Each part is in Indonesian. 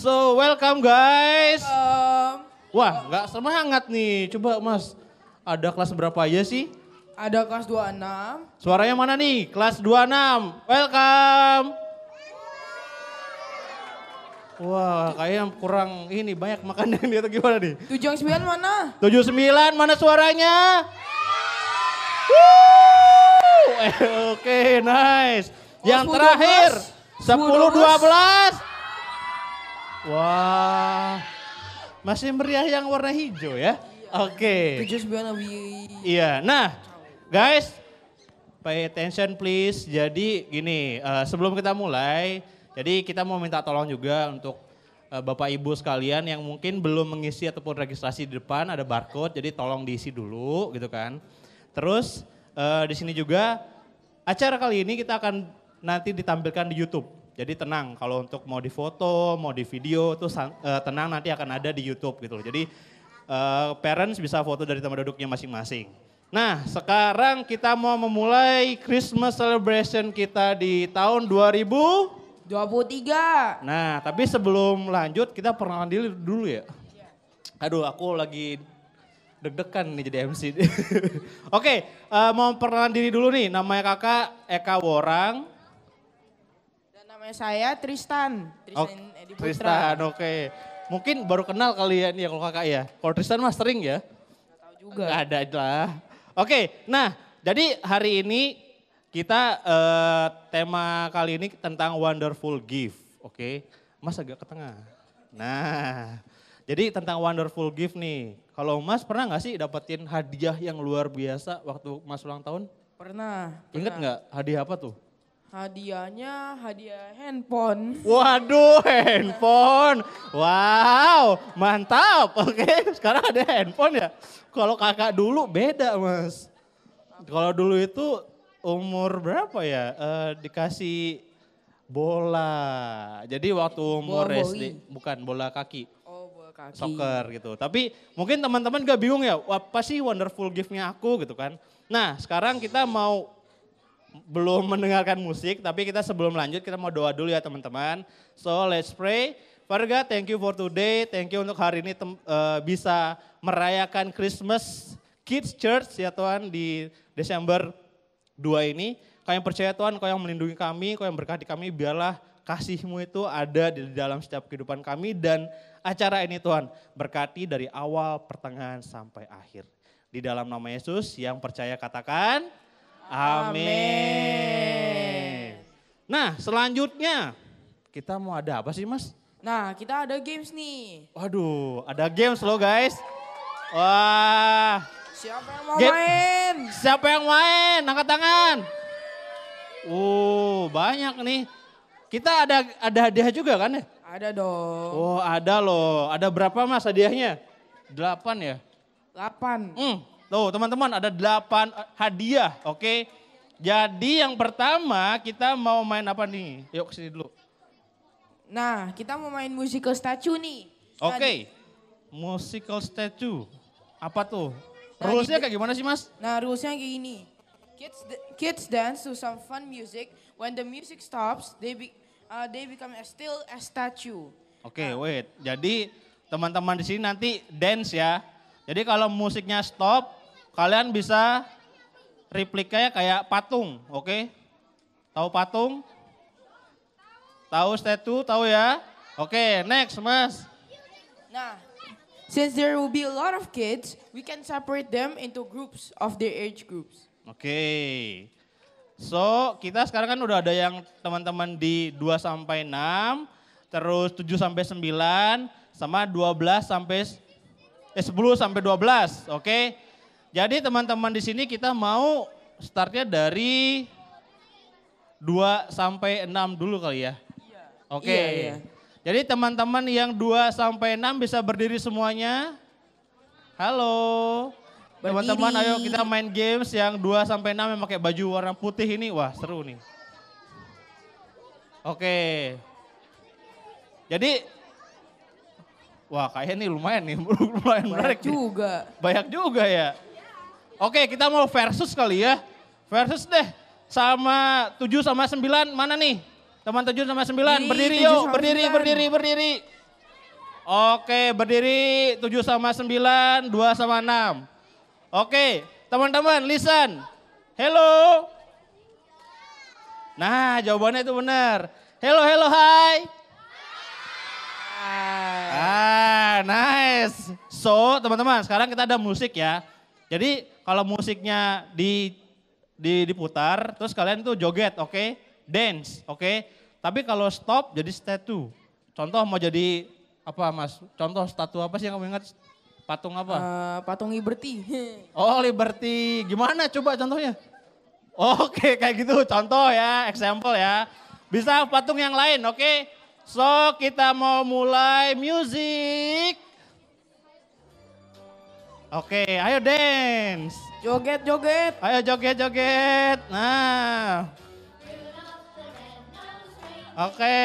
So welcome guys. Um, Wah nggak semangat nih. Coba Mas, ada kelas berapa aja sih? ada kelas 26. Suaranya mana nih? Kelas 26. Welcome. Wah kayaknya kurang ini banyak makan yang dia atau gimana nih? 7 yang 9 mana? 79 mana suaranya? Woo! Oke, nice. Yang 10, terakhir 12. 10 12. Wah. Masih meriah yang warna hijau ya? Oke. 7 9 lebih. Iya. Nah, guys, pay attention please. Jadi gini, sebelum kita mulai, jadi kita mau minta tolong juga untuk Bapak Ibu sekalian yang mungkin belum mengisi ataupun registrasi di depan ada barcode, jadi tolong diisi dulu gitu kan. Terus di sini juga acara kali ini kita akan nanti ditampilkan di YouTube. Jadi tenang kalau untuk mau difoto, mau di video tuh tenang nanti akan ada di YouTube gitu loh. Jadi parents bisa foto dari tempat duduknya masing-masing. Nah sekarang kita mau memulai Christmas celebration kita di tahun 23. Nah, tapi sebelum lanjut kita perkenalan diri dulu ya. Aduh, aku lagi deg-degan nih jadi MC. Oke, mau perkenalan diri dulu nih. Namanya kakak Eka Worang. Dan namanya saya Tristan. Tristan Edi Putra. Tristan, oke. Mungkin baru kenal kali ya nih kalau kakak ya. Kalau Tristan mah sering ya. Gak tahu juga. Gak ada lah. Oke, nah jadi hari ini kita tema kali ini tentang wonderful gift, oke? Mas agak ke tengah. Nah, jadi tentang wonderful gift nih. Kalau Mas pernah nggak sih dapetin hadiah yang luar biasa waktu Mas ulang tahun? Pernah. Ingat nggak hadiah apa tuh? Hadiahnya hadiah handphone. Waduh, handphone. Wow, mantap. Oke, sekarang ada handphone ya. Kalau kakak dulu beda Mas. Kalau dulu itu umur berapa ya? Dikasih bola. Jadi waktu umur Bola SD, bukan bola kaki, Oh, bola kaki. soccer gitu. Tapi mungkin teman-teman gak bingung ya, apa sih wonderful gift-nya aku gitu kan. Nah sekarang kita mau belum mendengarkan musik, tapi kita sebelum lanjut kita mau doa dulu ya teman-teman. So let's pray. Father God, thank you for today. Thank you untuk hari ini bisa merayakan Christmas Kids Church ya Tuhan di Desember 2 ini. Kau yang percaya Tuhan, Kau yang melindungi kami, Kau yang berkati kami, biarlah kasih-Mu itu ada di dalam setiap kehidupan kami. Dan acara ini Tuhan, berkati dari awal, pertengahan, sampai akhir. Di dalam nama Yesus yang percaya katakan, amin. Nah selanjutnya, kita mau ada apa sih Mas? Nah kita ada games nih. Waduh, ada games loh guys. Wah. Siapa yang mau main? Siapa yang main? Angkat tangan. Banyak nih. Kita ada hadiah juga kan ya? Ada dong. Oh ada loh. Ada berapa Mas hadiahnya? 8 ya? 8. Tuh teman-teman ada 8 hadiah, oke. Jadi yang pertama kita mau main apa nih? Yuk kesini dulu. Nah kita mau main musical statue nih. Oke, musical statue. Apa tuh? Rulesnya kayak gimana sih Mas? Nah rulesnya kayak gini. Kids dance to some fun music. When the music stops, they become still a statue. Oke, wait. Jadi teman-teman di sini nanti dance ya. Jadi kalau musiknya stop, kalian bisa replikanya kayak patung, oke? Tahu patung? Tahu statue, tahu ya? Oke, next Mas. Nah, since there will be a lot of kids, we can separate them into groups of their age groups. Oke. So, kita sekarang kan udah ada yang teman-teman di 2 sampai 6, terus 7 sampai 9, sama 10 sampai 12, oke? Jadi teman-teman di sini kita mau startnya dari 2 sampai 6 dulu kali ya. Oke. Iya. Jadi teman-teman yang 2 sampai 6 bisa berdiri semuanya. Halo. Teman-teman ayo kita main games yang 2 sampai 6 yang pakai baju warna putih ini. Wah seru nih. Oke. Jadi, wah kayaknya nih lumayan nih, lumayan menarik. Banyak juga ya. Oke kita mau versus kali ya. Versus deh sama 7 sama 9 mana nih? Teman 7 sama 9 berdiri yuk, berdiri. Oke, berdiri 7 sama 9, 2 sama 6. Oke, teman-teman listen. Hello. Nah, jawabannya itu benar. Hello, hello, hai. Nice. So, teman-teman, sekarang kita ada musik ya. Jadi, kalau musiknya diputar, terus kalian tuh joget, oke? Dance, oke? Tapi kalau stop jadi statue. Contoh mau jadi apa, Mas? Contoh statue apa sih yang kamu ingat? Patung apa? Patung Liberty. Oh, Liberty. Gimana coba contohnya? Oke, kayak gitu contoh ya, example ya. Bisa patung yang lain, oke? So, kita mau mulai music. Oke, ayo dance. Joget, joget. Ayo joget-joget. Nah. Oke.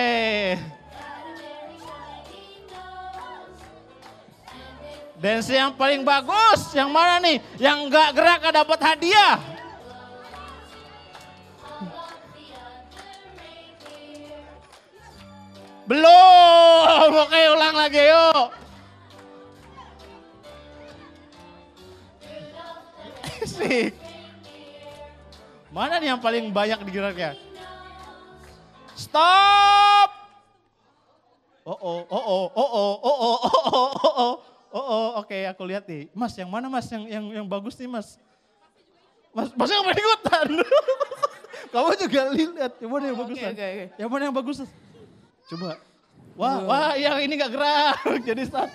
Dance yang paling bagus, yang mana nih? Yang nggak gerak gak dapat hadiah. Belum, oke ulang lagi yuk. Sih. Mana nih yang paling banyak digeraknya? Stop. Oke, aku lihat nih. Mas, yang mana Mas? Yang bagus nih Mas. Mas yang paling ikutan. Kamu juga lihat, yang mana yang bagus? Okay. Yang mana yang bagus? Coba. Wah, yang ini gak gerak. Jadi start.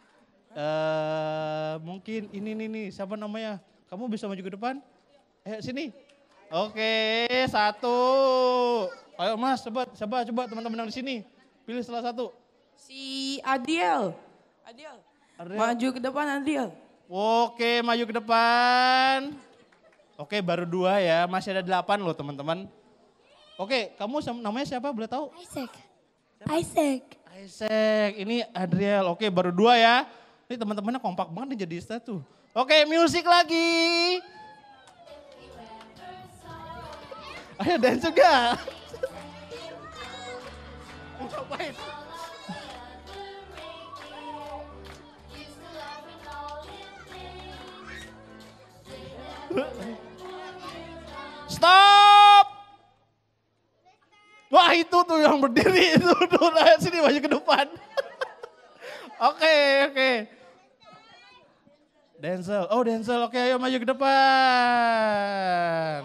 Mungkin ini nih, siapa namanya? Kamu bisa maju ke depan? Sini. Oke, 1. Ayo Mas, coba teman-teman yang di sini. Pilih salah satu. Si Adiel. Maju ke depan Adiel. Oke, maju ke depan. Oke, baru 2 ya. Masih ada 8 loh teman-teman. Oke, kamu namanya siapa? Boleh tahu? Isaac. Ini Adriel. Oke, baru 2 ya. Ini teman-temannya kompak banget nih jadi statue. Oke, musik lagi. Ayo dance juga. Ngapain? Stop. Wah itu tuh yang berdiri itu tuh sini maju ke depan. Oke. Denzel, oke ayo maju ke depan.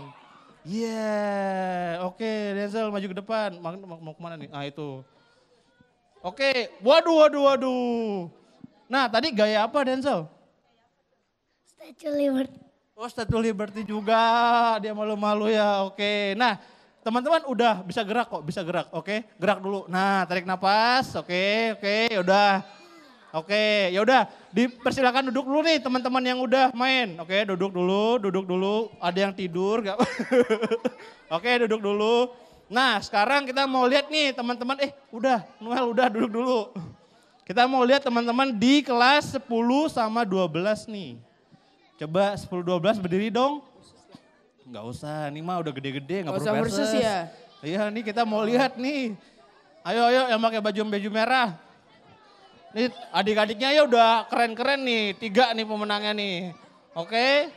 Oke Denzel maju ke depan. Mau kemana nih? Itu. Oke, waduh. Nah tadi gaya apa Denzel? Statue Liberty. Oh Statue Liberty juga, dia malu-malu ya, oke. Nah teman-teman udah bisa gerak kok, oke. Gerak dulu, nah tarik napas, oke, yaudah. Oke, yaudah dipersilakan duduk dulu nih teman-teman yang udah main. Oke, duduk dulu. Ada yang tidur gak? Oke, duduk dulu. Nah sekarang kita mau lihat nih teman-teman, Noel udah duduk dulu. Kita mau lihat teman-teman di kelas 10 sama 12 nih. Coba 10-12 berdiri dong. Gak usah, ini mah udah gede-gede gak perlu versus ya. Iya nih kita mau lihat nih. Ayo yang pakai baju merah. Nih adik-adiknya ya udah keren-keren nih. 3 nih pemenangnya nih. Oke.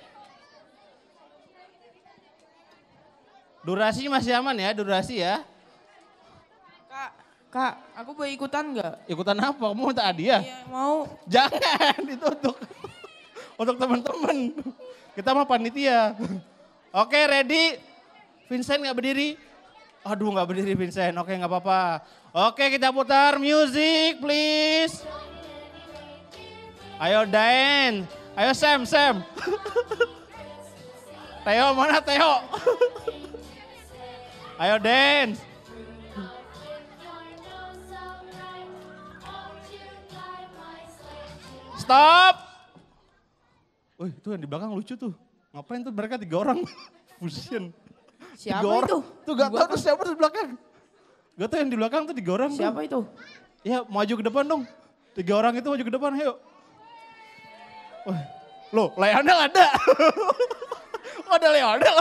Durasi masih aman ya, ya. Kak, aku boleh ikutan gak? Ikutan apa? Kamu minta hadiah? Iya mau. Jangan, itu untuk teman-teman. Kita mah panitia. Oke, ready? Vincent gak berdiri? Aduh gak berdiri Vincent, oke gak apa-apa. Oke kita putar music please. Ayo Daen, ayo Sam. Theo mana Theo? Ayo dance. Stop. Wih itu yang di belakang lucu tuh. Ngapain tuh mereka 3 orang? Fusion. Siapa 3 orang. itu? Tuh gak tau tuh siapa di belakang. Gak tau yang di belakang tuh 3 orang. Siapa tuh. itu? Ya maju ke depan dong. 3 orang itu maju ke depan ayo. Wah, loh Leonel ada. Oh ada Leonel.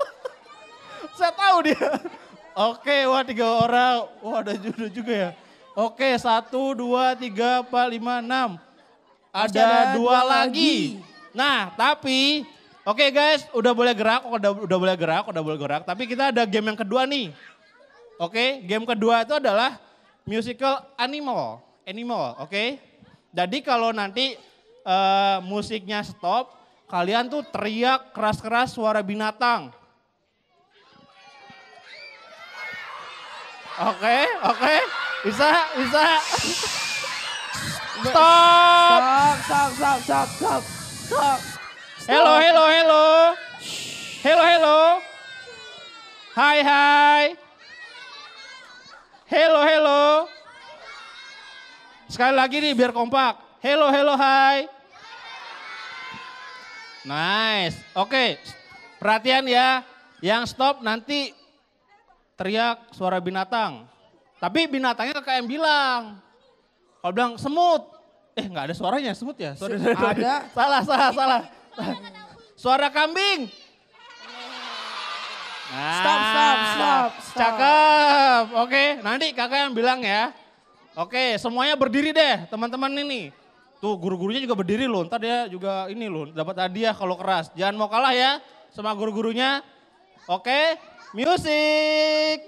Saya tahu dia. Oke wah 3 orang. Wah ada juga ya. Oke, 1, 2, 3, 4, 5, 6. Masih Ada ada 2 dua lagi. Nah, tapi oke guys, udah boleh gerak, udah boleh gerak. Tapi kita ada game yang kedua nih. Oke, game kedua itu adalah musical animal, oke? Jadi kalau nanti musiknya stop, kalian tuh teriak keras-keras suara binatang. Oke, bisa. Stop. Stop. Hello. Hai. Hello. Sekali lagi nih biar kompak. Hello, hai. Nice. Oke, perhatian ya. Yang stop nanti teriak suara binatang. Tapi binatangnya kakak yang bilang. Kalau bilang semut. Nggak ada suaranya semut ya? Sorry. Ada. Salah. Suara kambing. Stop. Cakep. Oke, nanti kakak yang bilang ya. Oke, semuanya berdiri deh teman-teman ini. Tuh guru-gurunya juga berdiri loh, ntar dia juga ini loh dapat hadiah kalau keras. Jangan mau kalah ya sama guru-gurunya. Oke, musik.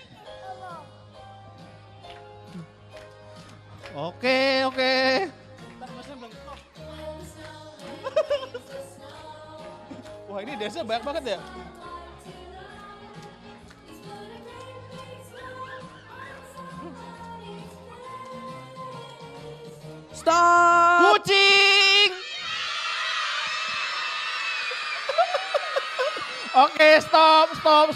Oke. Wah ini dance banyak banget ya. Stop. Kucing. Oke, stop.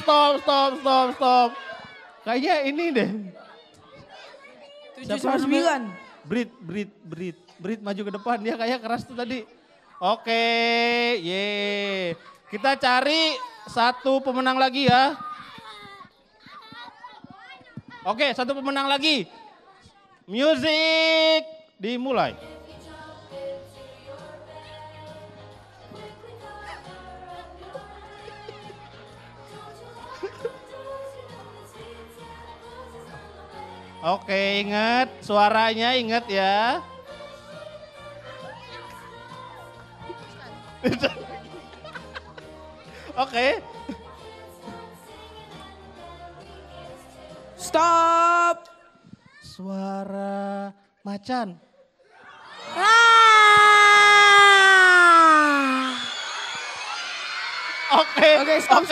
Kayaknya ini deh. 799. Brit maju ke depan. Dia kayak keras tuh tadi. Oke, ye. Kita cari satu pemenang lagi ya. Oke, satu pemenang lagi. Music dimulai. Oke, ingat suaranya, ingat ya. Oke. Stop. Suara macan. Oke, Stop.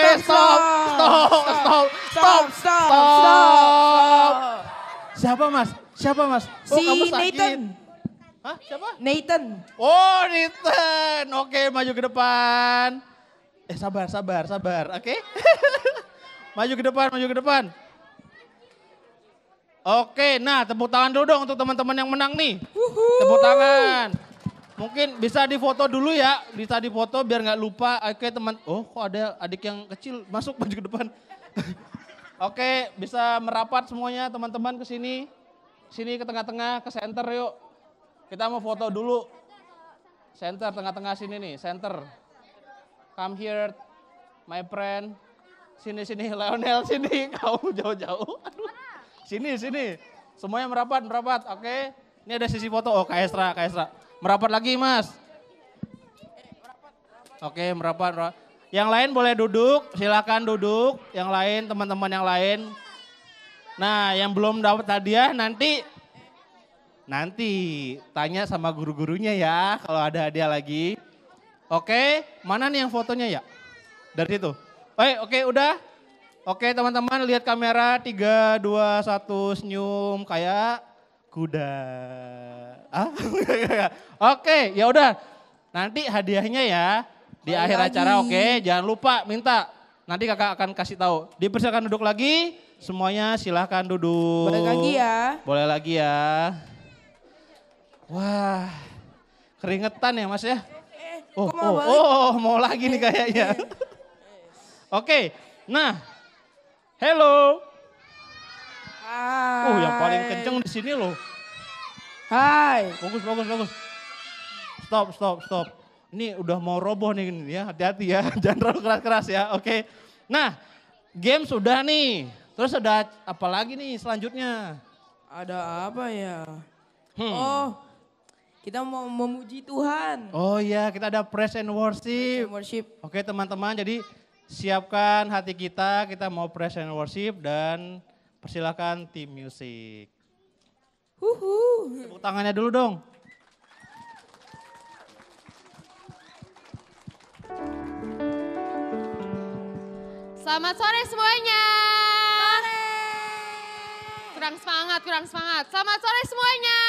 Siapa mas? Oh, Si kamu sakit. Nathan. Hah, siapa? Nathan. Oh, Nathan. Oke, maju ke depan. Sabar. Oke. Maju ke depan. Oke, nah tepuk tangan dulu dong untuk teman-teman yang menang nih. Tepuk tangan. Mungkin bisa difoto dulu ya, bisa difoto biar nggak lupa. Oke teman, oh kok ada adik yang kecil masuk maju ke depan. Oke, bisa merapat semuanya teman-teman ke sini. Sini ke tengah-tengah, ke center yuk. Kita mau foto dulu. Center, tengah-tengah sini nih, center. Come here, my friend. Sini, Leonel, sini. Kamu jauh-jauh. Aduh. Sini. Semuanya merapat. Oke. Ini ada sisi foto. Oh, Kak Esra. Merapat lagi, Mas. Oke, merapat. Yang lain boleh duduk, silakan duduk. Yang lain, teman-teman yang lain. Nah, yang belum dapat hadiah nanti tanya sama guru-gurunya ya kalau ada hadiah lagi. Oke, mana nih yang fotonya ya? Dari situ. Oke, udah. Oke, teman-teman lihat kamera 3, 2, 1 senyum kayak kuda. Oke, ya udah. Nanti hadiahnya ya di akhir acara, oke. Jangan lupa minta. Nanti kakak akan kasih tahu. Dipersilakan duduk lagi. Semuanya silahkan duduk. Boleh lagi ya. Wah, keringetan ya Mas ya. Mau lagi nih kayaknya. Oke, nah, hello. Hai. Yang paling kenceng di sini loh. Hai. Bagus. Stop. Ini udah mau roboh nih ya, hati-hati ya. Jangan terlalu keras-keras ya, oke. Nah, game sudah nih. Terus ada apa lagi nih selanjutnya? Ada apa ya? Oh, kita mau memuji Tuhan. Oh iya, kita ada praise and worship. Worship. Oke teman-teman, jadi siapkan hati kita mau praise and worship dan persilakan tim musik. Tepuk tangannya dulu dong. Selamat sore semuanya. Kurang semangat. Selamat sore semuanya.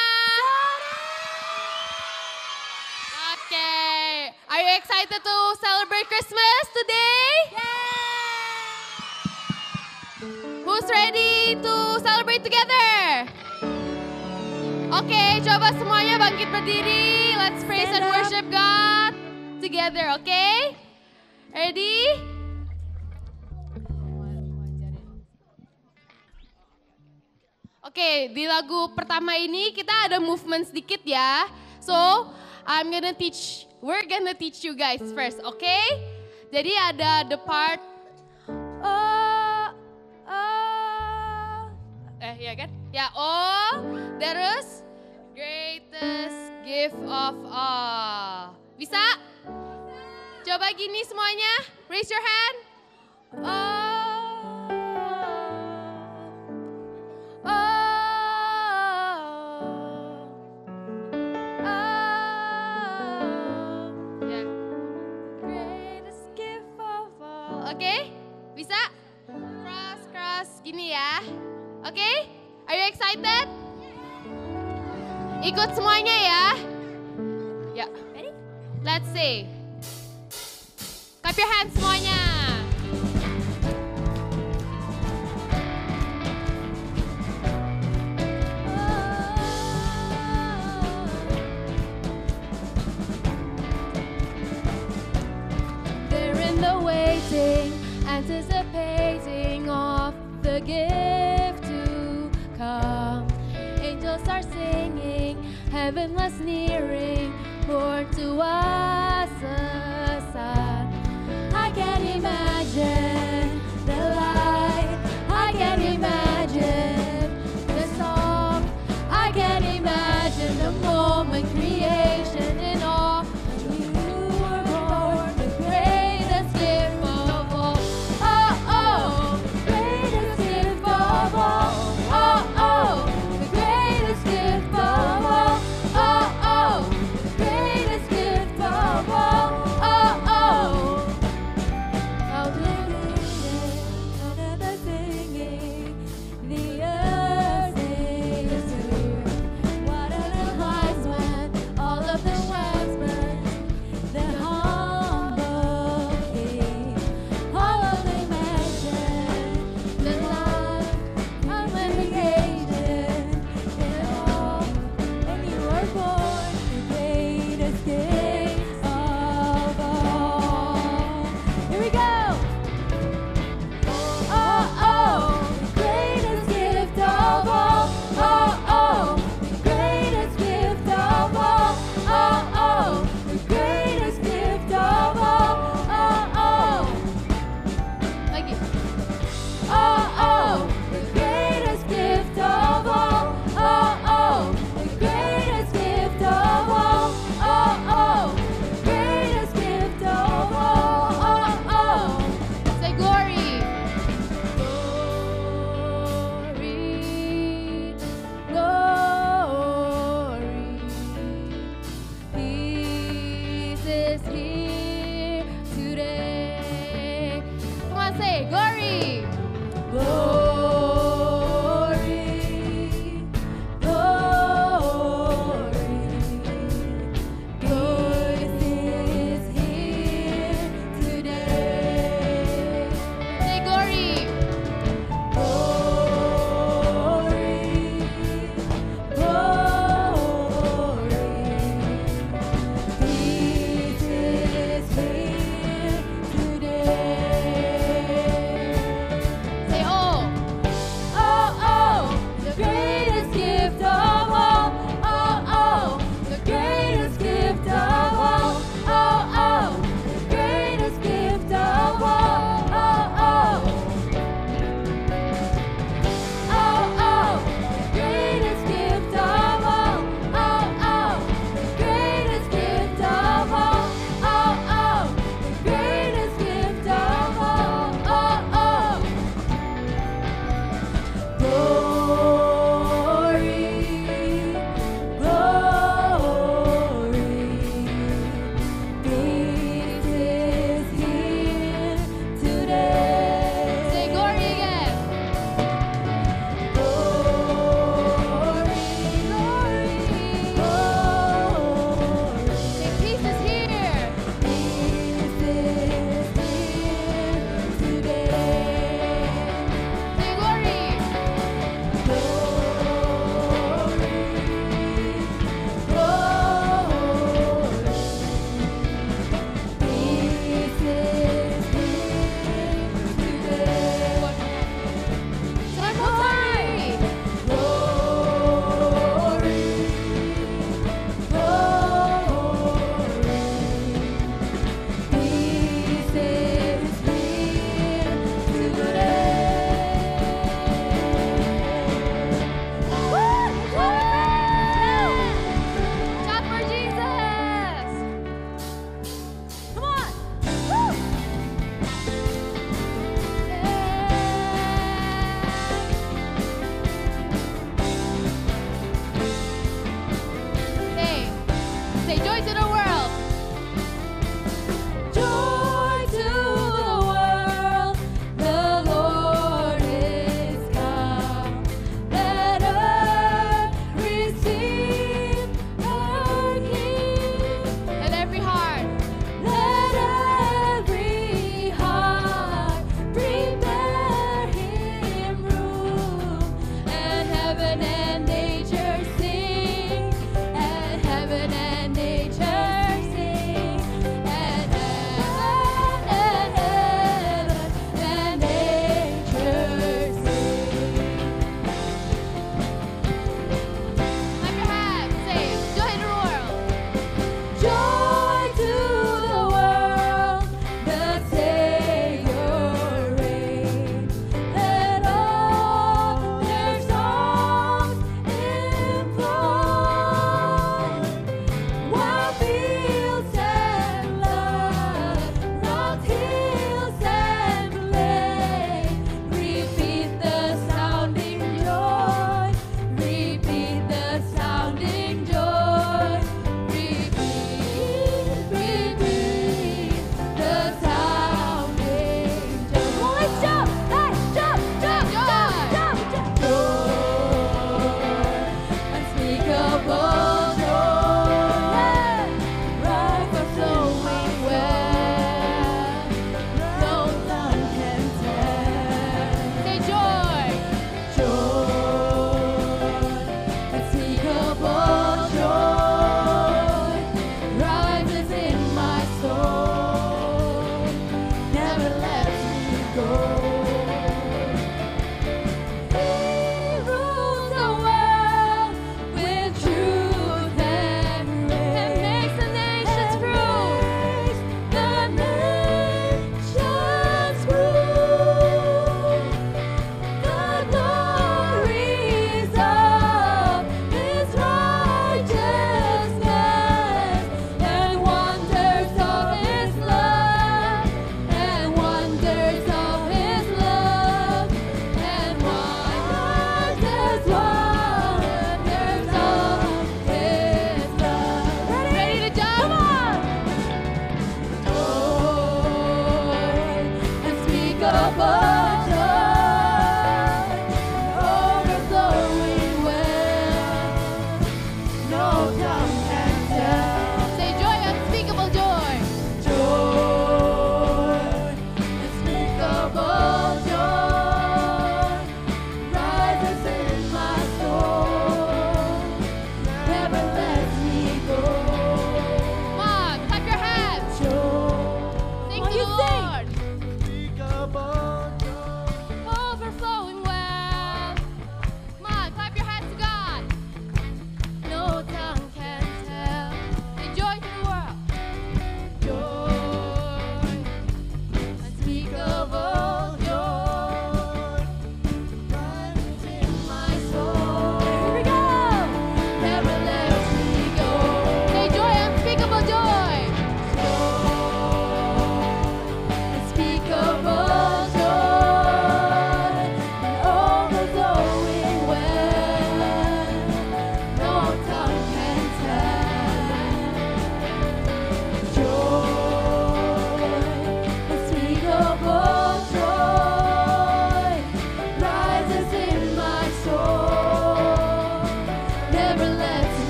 Okay, are you excited to celebrate Christmas today? Who's ready to celebrate together? Okay, coba semuanya bangkit berdiri. Let's praise and worship God together, okay? Ready? Oke, di lagu pertama ini kita ada movement sedikit ya. So, we're gonna teach you guys first, okay? Jadi ada the part, ya kan? Ya, terus greatest gift of all. Bisa? Coba gini semuanya, raise your hand. Oke, bisa? Cross, gini ya. Oke, are you excited? Ikut semuanya ya. Ya, ready? Let's say. Clap your hands semuanya. They're in the waiting, anticipating of the gift to come. Angels are singing, heaven was nearing, born to us a son. I can imagine the light, I can imagine the song, I can imagine the moment creation in awe. You were born, the greatest gift of all. Oh, oh, greatest gift of all. Oh, oh, the greatest gift of all. Oh, oh, the greatest gift of all.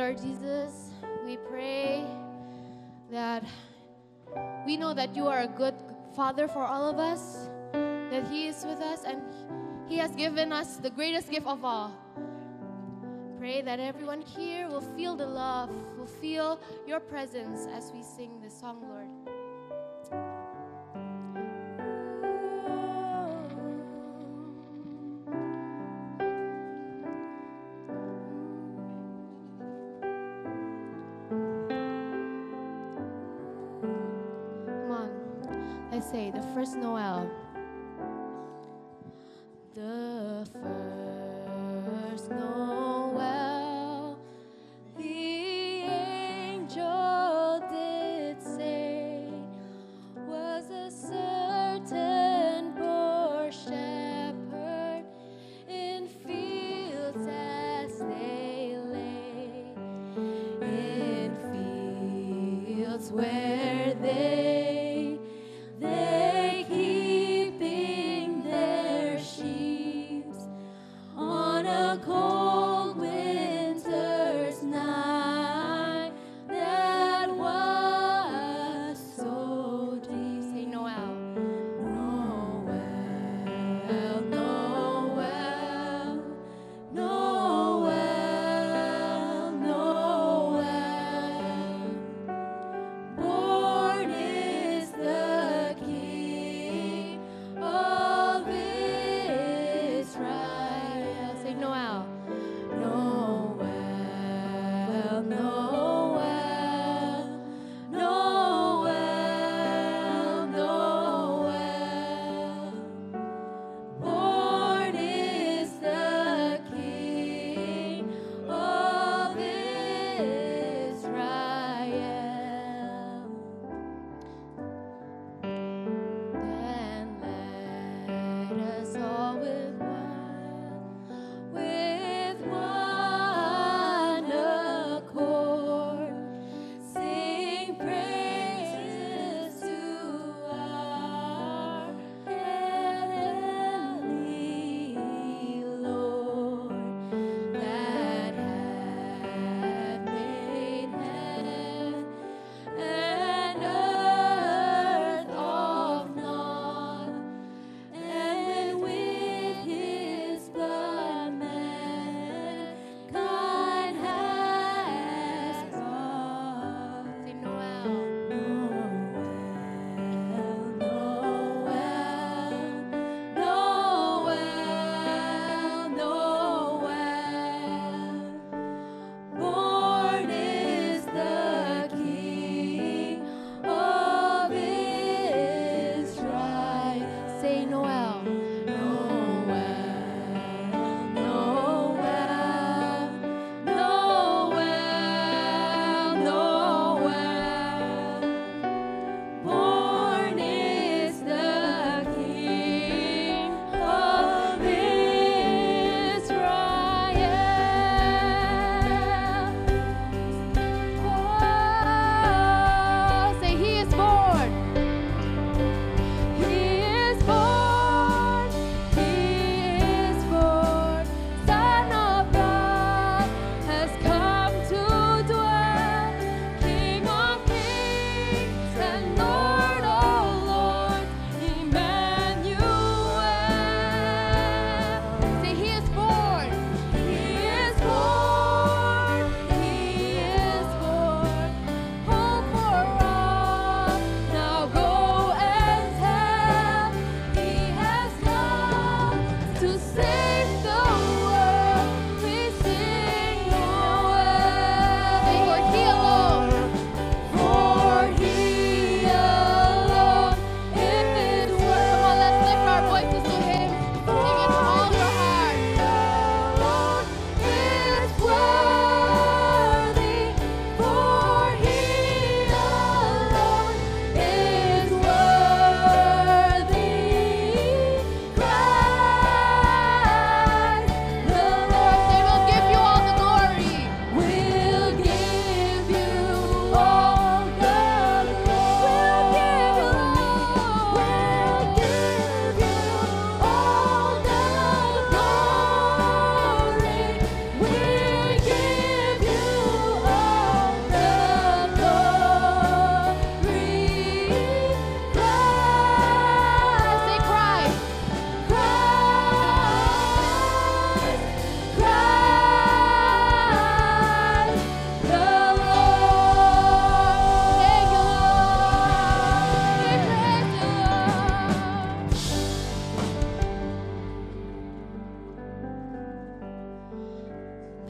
Lord Jesus, we pray that we know that you are a good Father for all of us, that He is with us and He has given us the greatest gift of all. Pray that everyone here will feel the love, will feel your presence as we sing this song, Lord. Come on, let's say the first Noel. The first Noel, the angel did say, was a certain poor shepherd in fields as they lay, in fields where they keep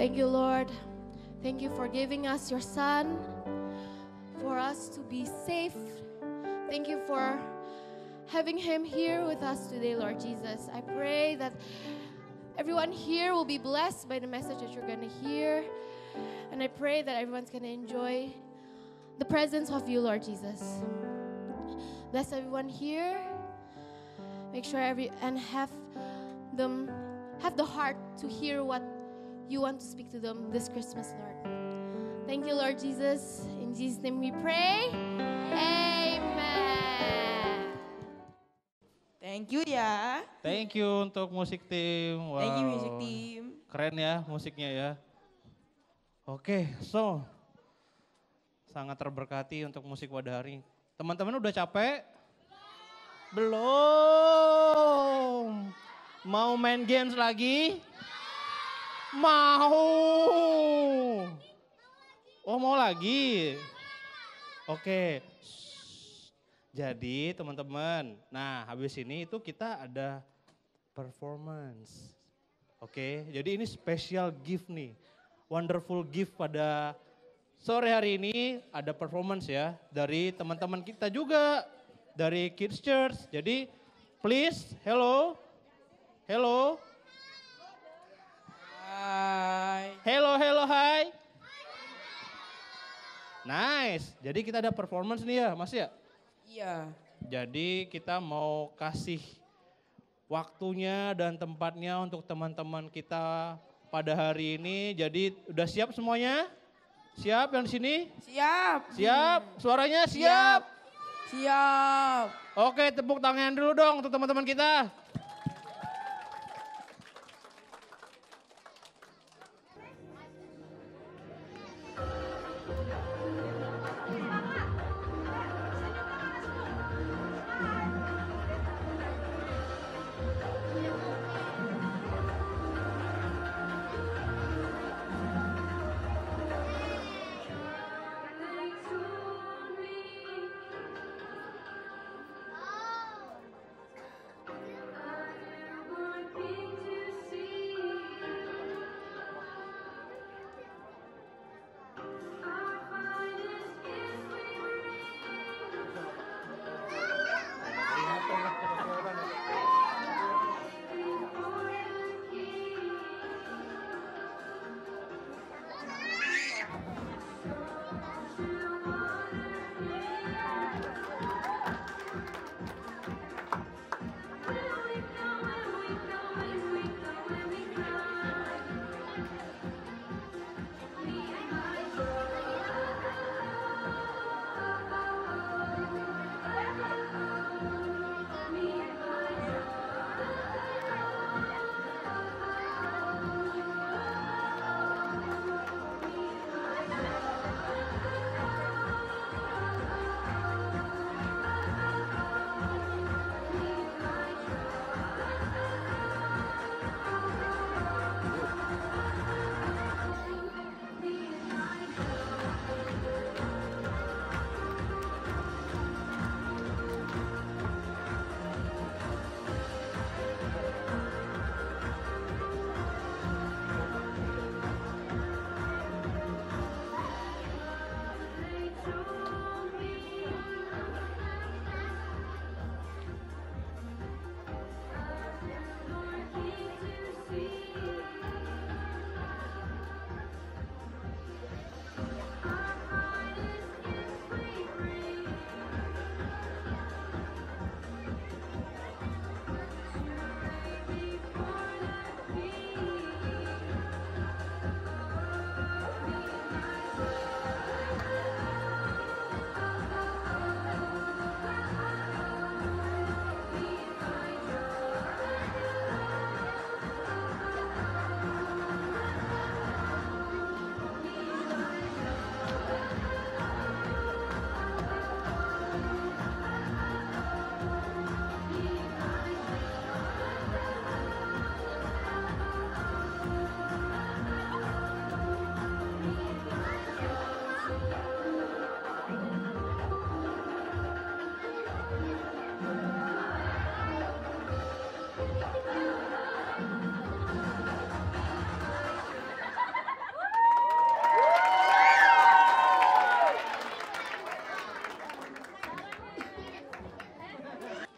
Thank you, Lord. Thank you for giving us your Son, for us to be safe. Thank you for having him here with us today, Lord Jesus. I pray that everyone here will be blessed by the message that you're going to hear. And I pray that everyone's going to enjoy the presence of you, Lord Jesus. Bless everyone here. Make sure and have the heart to hear what you want to speak to them this Christmas, Lord. Thank you, Lord Jesus. In Jesus' name we pray. Amen. Thank you ya. Thank you untuk musik tim. Wow. Thank you music team. Keren ya musiknya ya. Oke, so sangat terberkati untuk musik pada hari. Teman-teman udah capek? Belum. Mau main games lagi? Mau. Oh mau lagi? Oke. Jadi teman-teman, nah habis ini itu kita ada performance. Oke, jadi ini special gift nih. Wonderful gift pada sore hari ini ada performance ya dari teman-teman kita juga dari Kids Church. Jadi please, hello. Hai. Hello, hi. Nice, jadi kita ada performance nih ya Mas ya. Iya. Jadi kita mau kasih waktunya dan tempatnya untuk teman-teman kita pada hari ini. Jadi udah siap semuanya? Siap yang di sini? Siap. Siap? Suaranya siap? Siap. Oke, tepuk tangan dulu dong untuk teman-teman kita.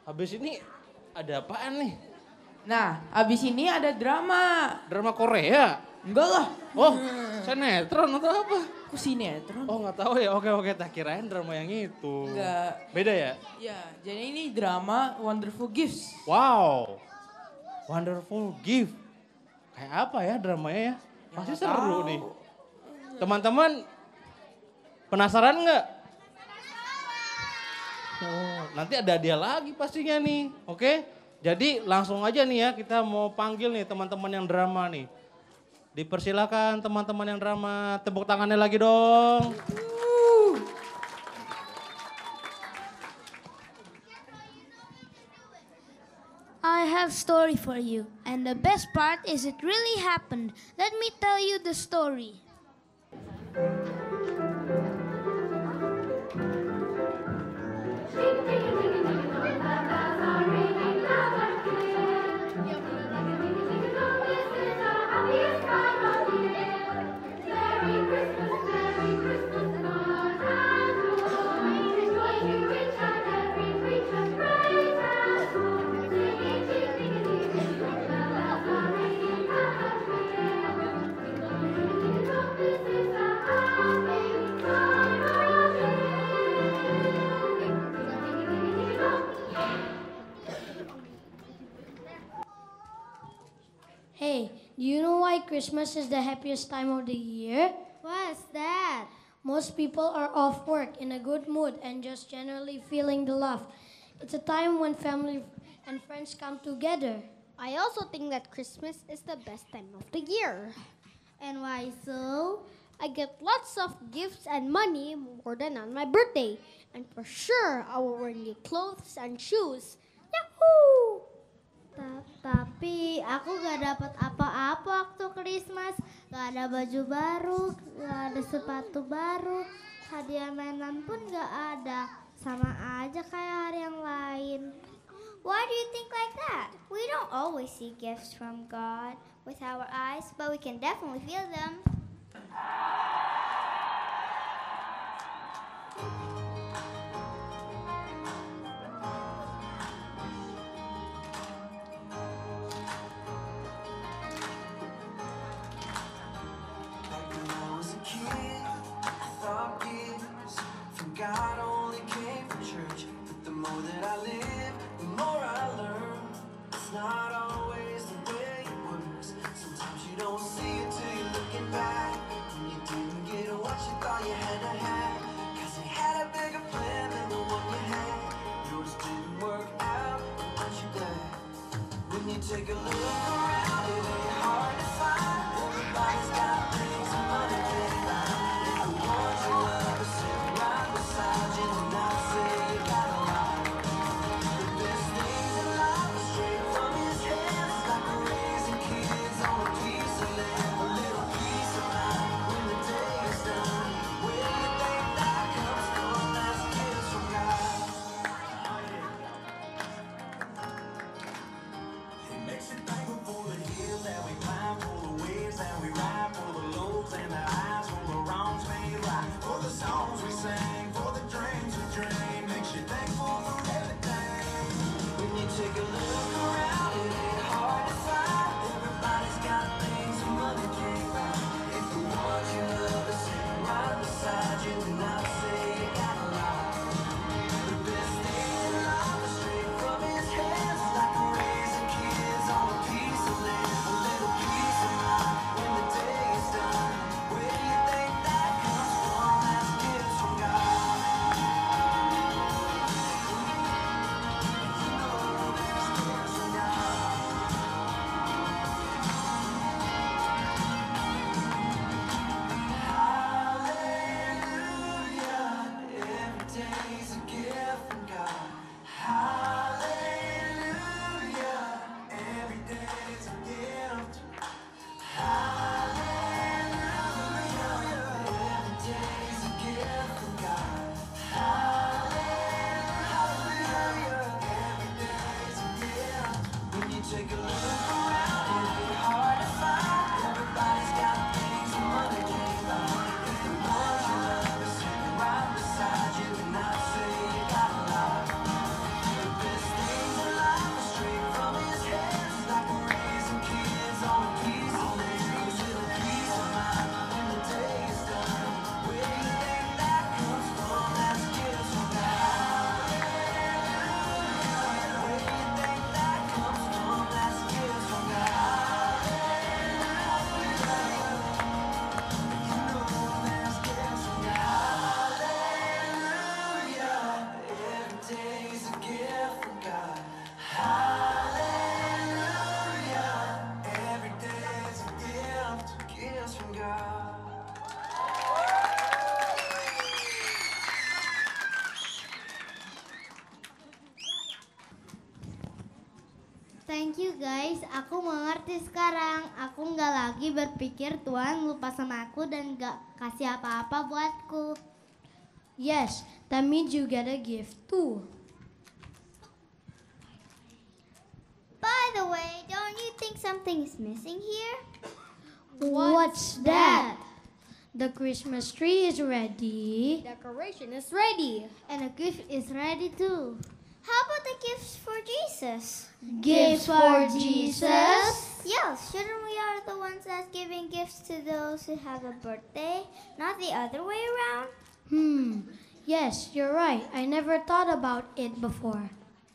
habis ini ada apaan nih? Nah, abis ini ada drama. Drama Korea? Enggak lah. Oh, sinetron atau apa? Kok sinetron? Oh nggak tahu ya, oke, tak kirain drama yang itu. Enggak. Beda ya? Ya, jadi ini drama Wonderful Gifts. Wow, Wonderful Gift. Kayak apa ya dramanya ya? Pasti nggak seru tahu. nih. Teman-teman penasaran nggak? Oh, nanti ada dia lagi pastinya nih, oke? Jadi langsung aja nih ya, kita mau panggil nih teman-teman yang drama nih. Dipersilakan teman-teman yang drama, tepuk tangannya lagi dong. I have story for you. And the best part is it really happened. Let me tell you the story. Hey, do you know why Christmas is the happiest time of the year? What's that? Most people are off work in a good mood and just generally feeling the love. It's a time when family and friends come together. I also think that Christmas is the best time of the year. And why so? I get lots of gifts and money more than on my birthday. And for sure, I will wear new clothes and shoes. Yahoo! Tapi aku gak dapat apa-apa waktu Christmas. Gak ada baju baru, gak ada sepatu baru. Hadiah mainan pun gak ada. Sama aja kayak hari yang lain. Why do you think like that? We don't always see gifts from God with our eyes, but we can definitely feel them. God only came from church, but the more that I live, the more I learn. It's not always the way it works. Sometimes you don't see it till you're looking back, and you didn't get what you thought you had to have, 'cause he had a bigger plan than the one you had. Yours didn't work out, but aren't you glad? When you take a look around, it ain't hard to find. Everybody's got things and money they like. If the ones you love are sitting right beside you, and I say you got a lot. The best things in life are straight from his hands. It's like raising kids on a piece of land. A little piece of mind when the day is done. Where do you think that comes from? That's gifts from God. He makes you thankful for Thank you guys, aku mengerti sekarang. Aku nggak lagi berpikir Tuhan lupa sama aku dan nggak kasih apa-apa buatku. Yes, that means you get a gift too. By the way, don't you think something is missing here? What's that? The Christmas tree is ready. Decoration is ready. And a gift is ready too. How about the gifts for Jesus? Gifts for Jesus? Yes, shouldn't we are the ones that's giving gifts to those who have a birthday, not the other way around? Yes, you're right. I never thought about it before.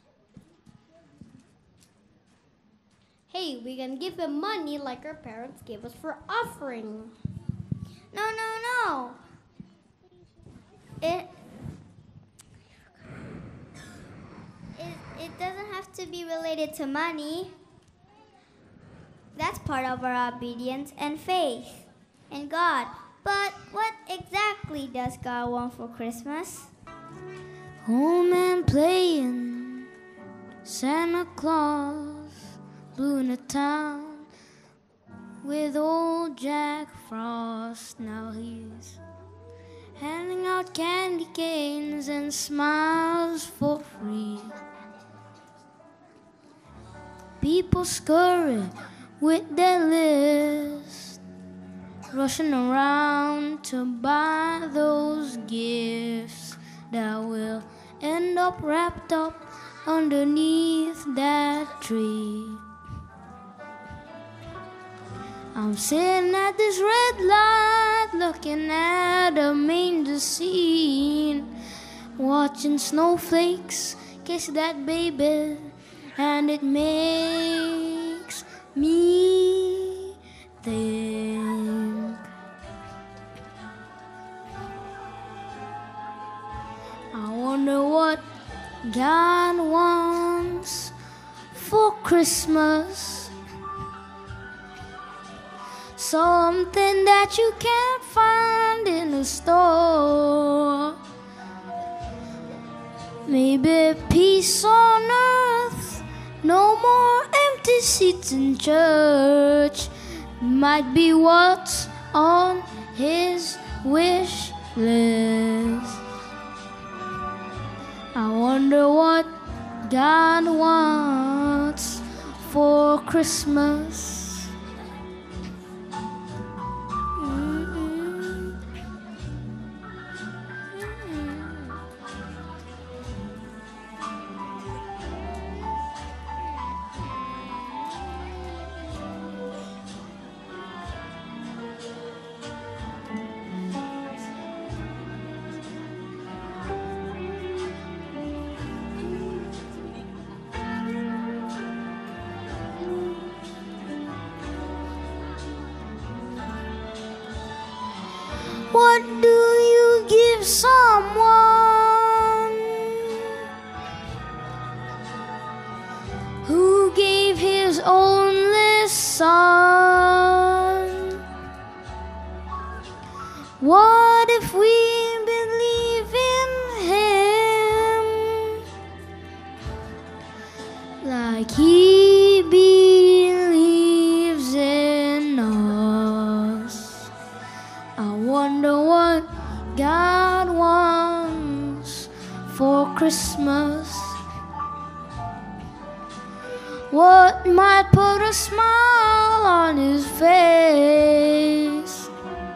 Hey, we can give them money like our parents gave us for offering. No. It doesn't have to be related to money. That's part of our obedience and faith in God. But what exactly does God want for Christmas? Home and playing, Santa Claus blew in the town with old Jack Frost. Now he's handing out candy canes and smiles for free. People scurry with their list, rushing around to buy those gifts that will end up wrapped up underneath that tree. I'm sitting at this red light looking at a manger scene, watching snowflakes kiss that baby, and it makes me think. I wonder what God wants for Christmas. Something that you can't find in a store. Maybe peace on earth, no more empty seats in church. Might be what's on his wish list. I wonder what God wants for Christmas. What do you give someone who gave his only son? What if we believe in him like he believes in us? I wonder what God wants for Christmas. What might put a smile on his face?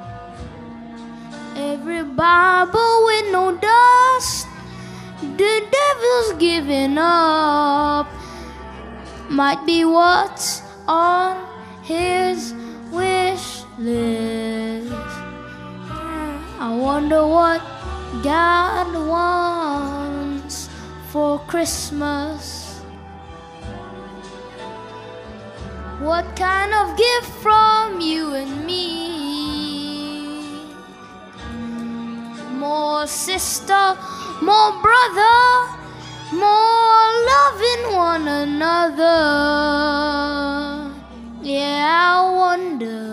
Every Bible with no dust, the devil's giving up. Might be what's on his wish list. I wonder what God wants for Christmas. What kind of gift from you and me? More sister, more brother, more loving one another. Yeah, I wonder.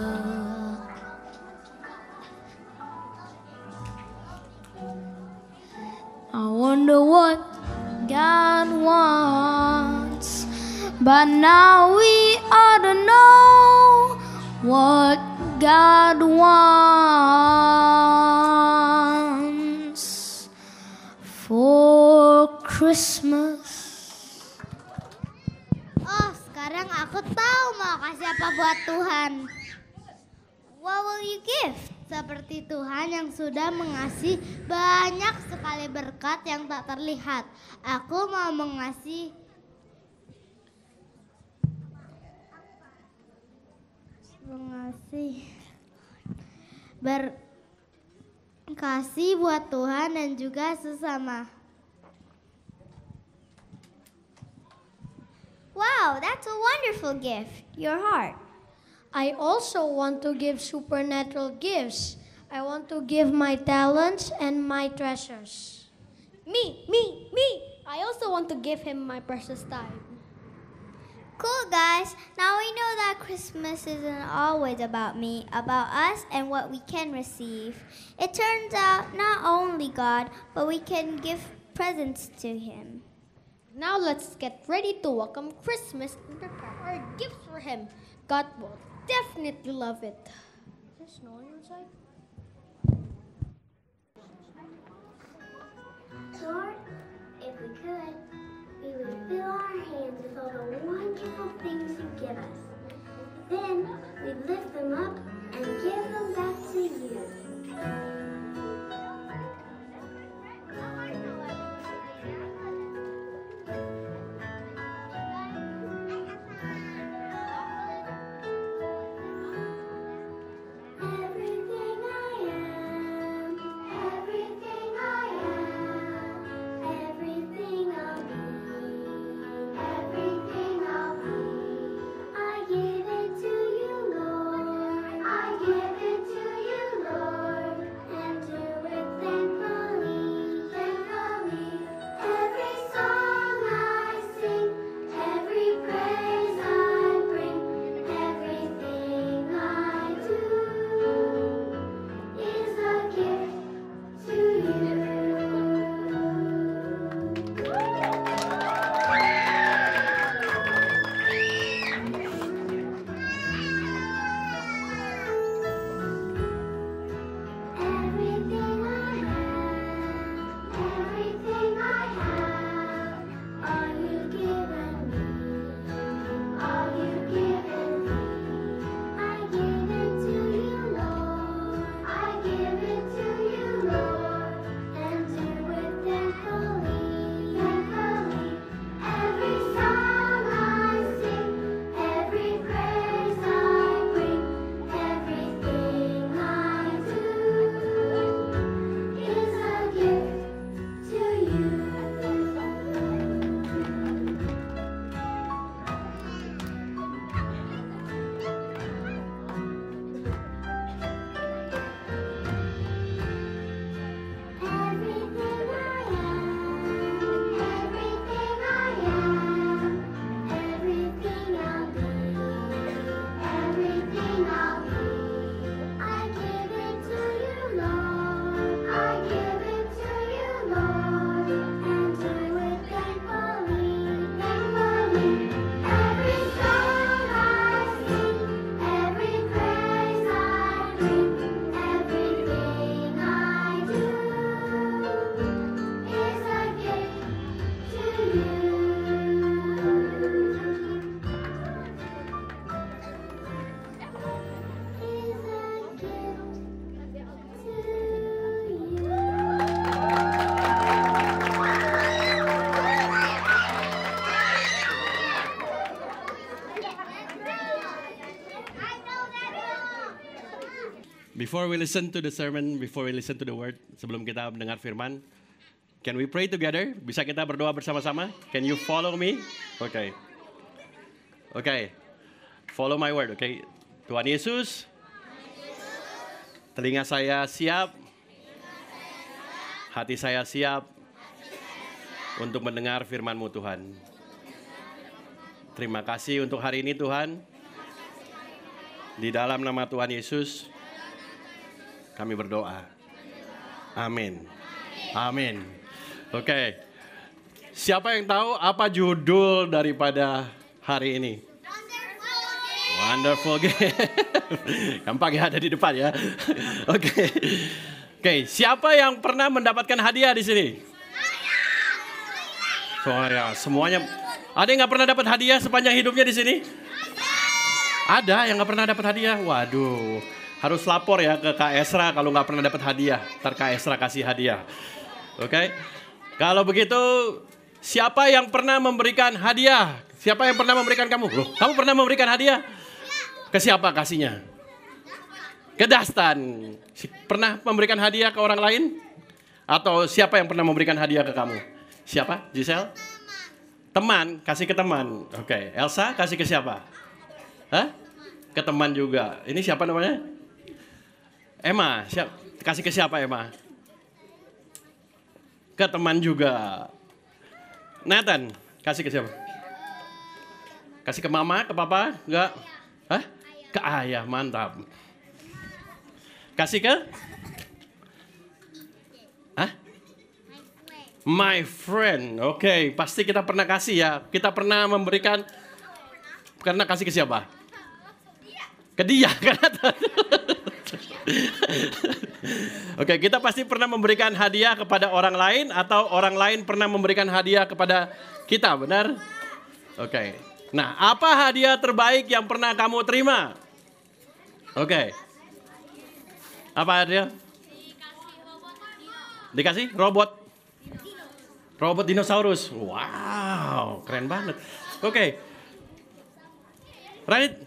I wonder what God wants. But now we ought to know what God wants for Christmas. Oh, sekarang aku tahu mau kasih apa buat Tuhan. What will you give? Seperti Tuhan yang sudah mengasih banyak sekali berkat yang tak terlihat. Aku mau mengasih berkasih buat Tuhan dan juga sesama. Wow, that's a wonderful gift. Your heart. I also want to give supernatural gifts. I want to give my talents and my treasures. Me. I also want to give him my precious time. Cool, guys. Now we know that Christmas isn't always about me, about us and what we can receive. It turns out not only God, but we can give presents to Him. Now let's get ready to welcome Christmas and prepare our gifts for him. God will definitely love it. Is it snowing outside? Lord, if we could, we would fill our hands with all the wonderful things you give us. Then we'd lift them up and give them back to you. Before we listen to the sermon, before we listen to the word, sebelum kita mendengar firman, can we pray together? Bisa kita berdoa bersama-sama? Can you follow me? Okay. Follow my word, okay? Tuhan Yesus, telinga saya siap, hati saya siap untuk mendengar firman-Mu Tuhan. Terima kasih untuk hari ini Tuhan. Di dalam nama Tuhan Yesus, kami berdoa. Amin. Oke. Siapa yang tahu apa judul daripada hari ini? Wonderful gift. Gampang ya, ada di depan ya. Oke. Oke, siapa yang pernah mendapatkan hadiah di sini? Semuanya. Ada yang nggak pernah dapat hadiah sepanjang hidupnya di sini? Ada yang nggak pernah dapat hadiah? Waduh, harus lapor ya ke Kak Esra kalau nggak pernah dapat hadiah. Ntar Kak Esra kasih hadiah. Oke? Kalau begitu, siapa yang pernah memberikan hadiah? Siapa yang pernah memberikan kamu? Loh, kamu pernah memberikan hadiah? Ke siapa kasihnya? Ke Dastan. Pernah memberikan hadiah ke orang lain? Atau siapa yang pernah memberikan hadiah ke kamu? Siapa? Giselle? Teman, kasih ke teman. Oke, Elsa kasih ke siapa? Hah? Ke teman juga. Ini siapa namanya? Emma. Kasih ke siapa Emma? Ke teman juga. Nathan, kasih ke siapa? Kasih ke mama, ke papa? Enggak? Hah? Ke ayah, mantap. Kasih ke? Hah? My friend. Oke, pasti kita pernah kasih ya. Kita pernah memberikan. Karena kasih ke siapa? Ke dia. Oke, kita pasti pernah memberikan hadiah kepada orang lain atau orang lain pernah memberikan hadiah kepada kita, benar? Oke. Nah, apa hadiah terbaik yang pernah kamu terima? Oke. Apa hadiah? Dikasih robot. Robot dinosaurus. Wow, keren banget. Oke. Right?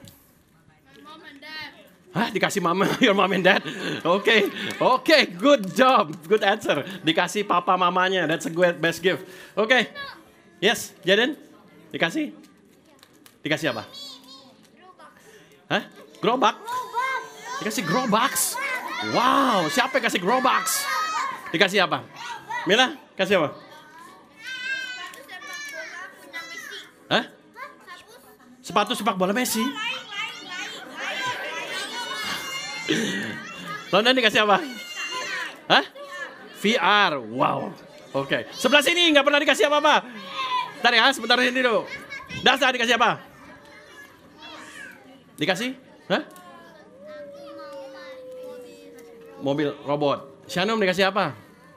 Hah, dikasih mama, your mom and dad. Oke, good job, good answer. Dikasih papa mamanya, that's a great best gift. Oke, yes, Jaden, dikasih? Dikasih apa? Hah? Gerobak? Dikasih gerobak? Wow, siapa yang kasih gerobak? Dikasih apa? Mila, kasih apa? Hah? Sepatu sepak bola Messi? London dikasih apa? Hah? VR, wow. Oke. Sebelah sini nggak pernah dikasih apa-apa. Bentar ya, sebentar sini dulu. Dasa dikasih apa? Dikasih? Hah? Mobil robot. Shanum dikasih apa?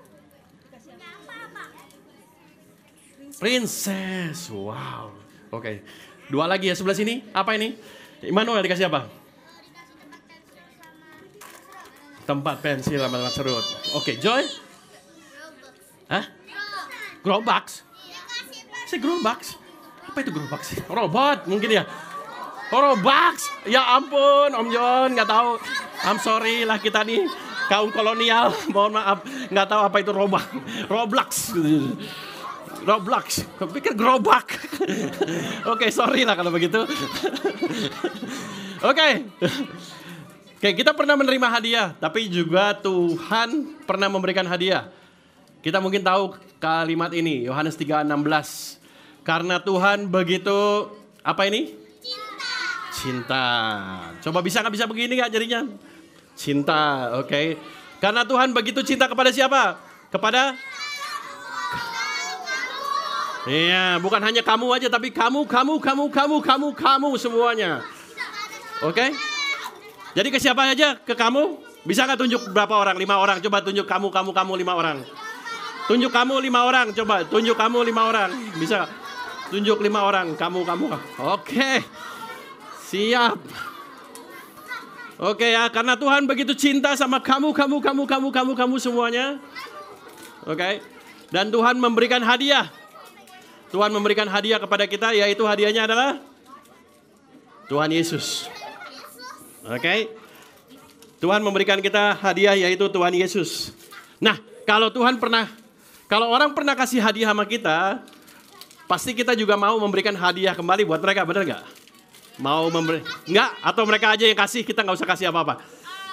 Princess, wow. Oke. Dua lagi ya sebelah sini. Apa ini? Immanuel dikasih apa? Tempat pensil sama serut. Oke, Joy? Hah? Gerobak? Si gerobak? Apa itu gerobak sih? Robot mungkin ya? Robak? Ya ampun, Om John nggak tahu. I'm sorry lah kita nih kaum kolonial. Mohon maaf, nggak tahu apa itu robak. Roblox, pikir gerobak. Oke, sorry lah kalau begitu. Oke, kita pernah menerima hadiah, tapi juga Tuhan pernah memberikan hadiah. Kita mungkin tahu kalimat ini, Yohanes 3:16. Karena Tuhan begitu, apa ini? Cinta. Coba bisa nggak bisa begini nggak jadinya? Cinta, oke. Karena Tuhan begitu cinta kepada siapa? Kepada iya, bukan hanya kamu aja, tapi kamu semuanya. Oke? Jadi ke siapa aja? Ke kamu? Bisa nggak tunjuk berapa orang? 5 orang. Coba tunjuk kamu 5 orang. Tunjuk kamu 5 orang. Coba tunjuk kamu 5 orang. Bisa? Tunjuk 5 orang. Kamu. Oke. Siap. Oke ya, karena Tuhan begitu cinta sama kamu semuanya. Oke. Dan Tuhan memberikan hadiah. Tuhan memberikan hadiah kepada kita, yaitu hadiahnya adalah Tuhan Yesus. Oke? Tuhan memberikan kita hadiah yaitu Tuhan Yesus. Nah, kalau orang pernah kasih hadiah sama kita, pasti kita juga mau memberikan hadiah kembali buat mereka, benar nggak? Mau memberi? Nggak? Atau mereka aja yang kasih, kita nggak usah kasih apa-apa?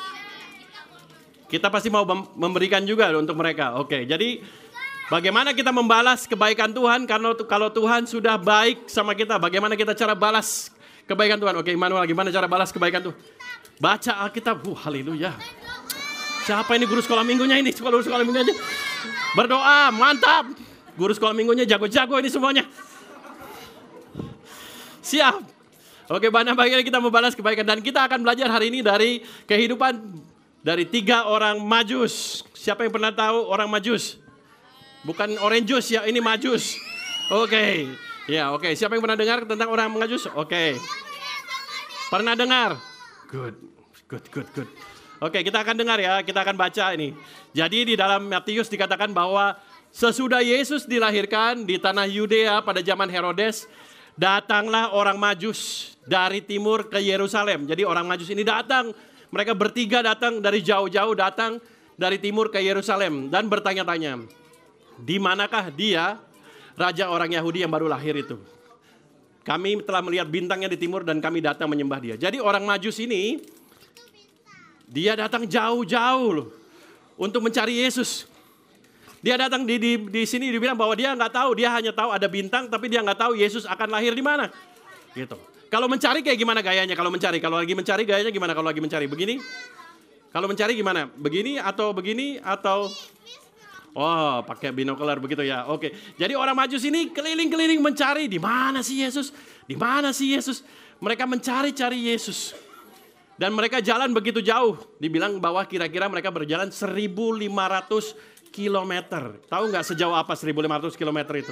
Kita pasti mau memberikan juga untuk mereka. Oke, jadi bagaimana kita membalas kebaikan Tuhan? Karena kalau Tuhan sudah baik sama kita, bagaimana kita cara balas kebaikan Tuhan? Oke, Immanuel, gimana cara balas kebaikan Tuhan? Baca Alkitab. Haleluya. Siapa ini guru sekolah minggunya ini? Guru sekolah minggunya aja. Berdoa, mantap. Guru sekolah minggunya jago-jago ini semuanya. Siap. Oke, banyak bagian kita membalas kebaikan. Dan kita akan belajar hari ini dari kehidupan dari 3 orang Majus. Siapa yang pernah tahu orang Majus? Bukan orange juice ya, ini Majus. Oke. Ya, oke. Siapa yang pernah dengar tentang orang Majus? Oke. Pernah dengar? Good. Oke, kita akan dengar ya, kita akan baca ini. Jadi di dalam Matius dikatakan bahwa sesudah Yesus dilahirkan di tanah Yudea pada zaman Herodes, datanglah orang Majus dari timur ke Yerusalem. Jadi orang Majus ini datang, mereka bertiga datang dari jauh-jauh, datang dari timur ke Yerusalem dan bertanya-tanya, di manakah dia, raja orang Yahudi yang baru lahir itu? Kami telah melihat bintangnya di timur dan kami datang menyembah dia. Jadi orang Majus ini, dia datang jauh-jauh loh untuk mencari Yesus. Dia datang di sini dibilang bahwa dia nggak tahu, dia hanya tahu ada bintang, tapi dia nggak tahu Yesus akan lahir di mana. Gitu. Kalau mencari kayak gimana gayanya? Kalau lagi mencari gayanya gimana? Kalau lagi mencari begini? Kalau mencari gimana? Begini atau? Oh, pakai binokular begitu ya. Oke. Jadi orang Majus ini keliling-keliling mencari di mana sih Yesus? Di mana sih Yesus? Mereka mencari-cari Yesus. Dan mereka jalan begitu jauh. Dibilang bahwa kira-kira mereka berjalan 1.500 kilometer. Tahu nggak sejauh apa 1.500 kilometer itu?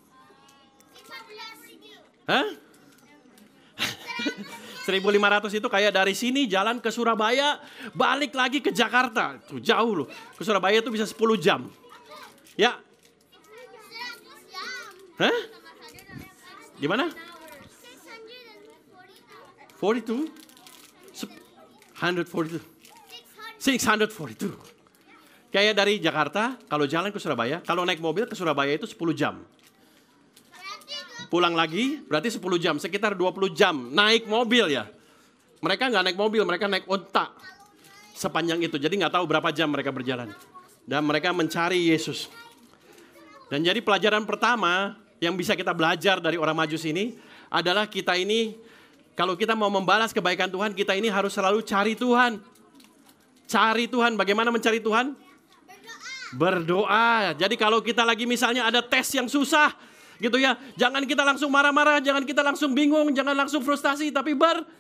Hah? 1.500 itu kayak dari sini jalan ke Surabaya, balik lagi ke Jakarta. Itu jauh loh. Ke Surabaya itu bisa 10 jam. Ya. Hah? Di mana? 42? 642. Kayak dari Jakarta, kalau jalan ke Surabaya, kalau naik mobil ke Surabaya itu 10 jam. Pulang lagi berarti 10 jam, sekitar 20 jam naik mobil ya. Mereka nggak naik mobil, mereka naik onta. Sepanjang itu, jadi nggak tahu berapa jam mereka berjalan. Dan mereka mencari Yesus. Dan jadi pelajaran pertama yang bisa kita belajar dari orang Majus ini adalah kita ini, kalau kita mau membalas kebaikan Tuhan, kita ini harus selalu cari Tuhan. Cari Tuhan. Bagaimana mencari Tuhan? Berdoa. Jadi kalau kita lagi misalnya ada tes yang susah, gitu ya, jangan kita langsung marah-marah, jangan kita langsung bingung, jangan langsung frustasi, tapi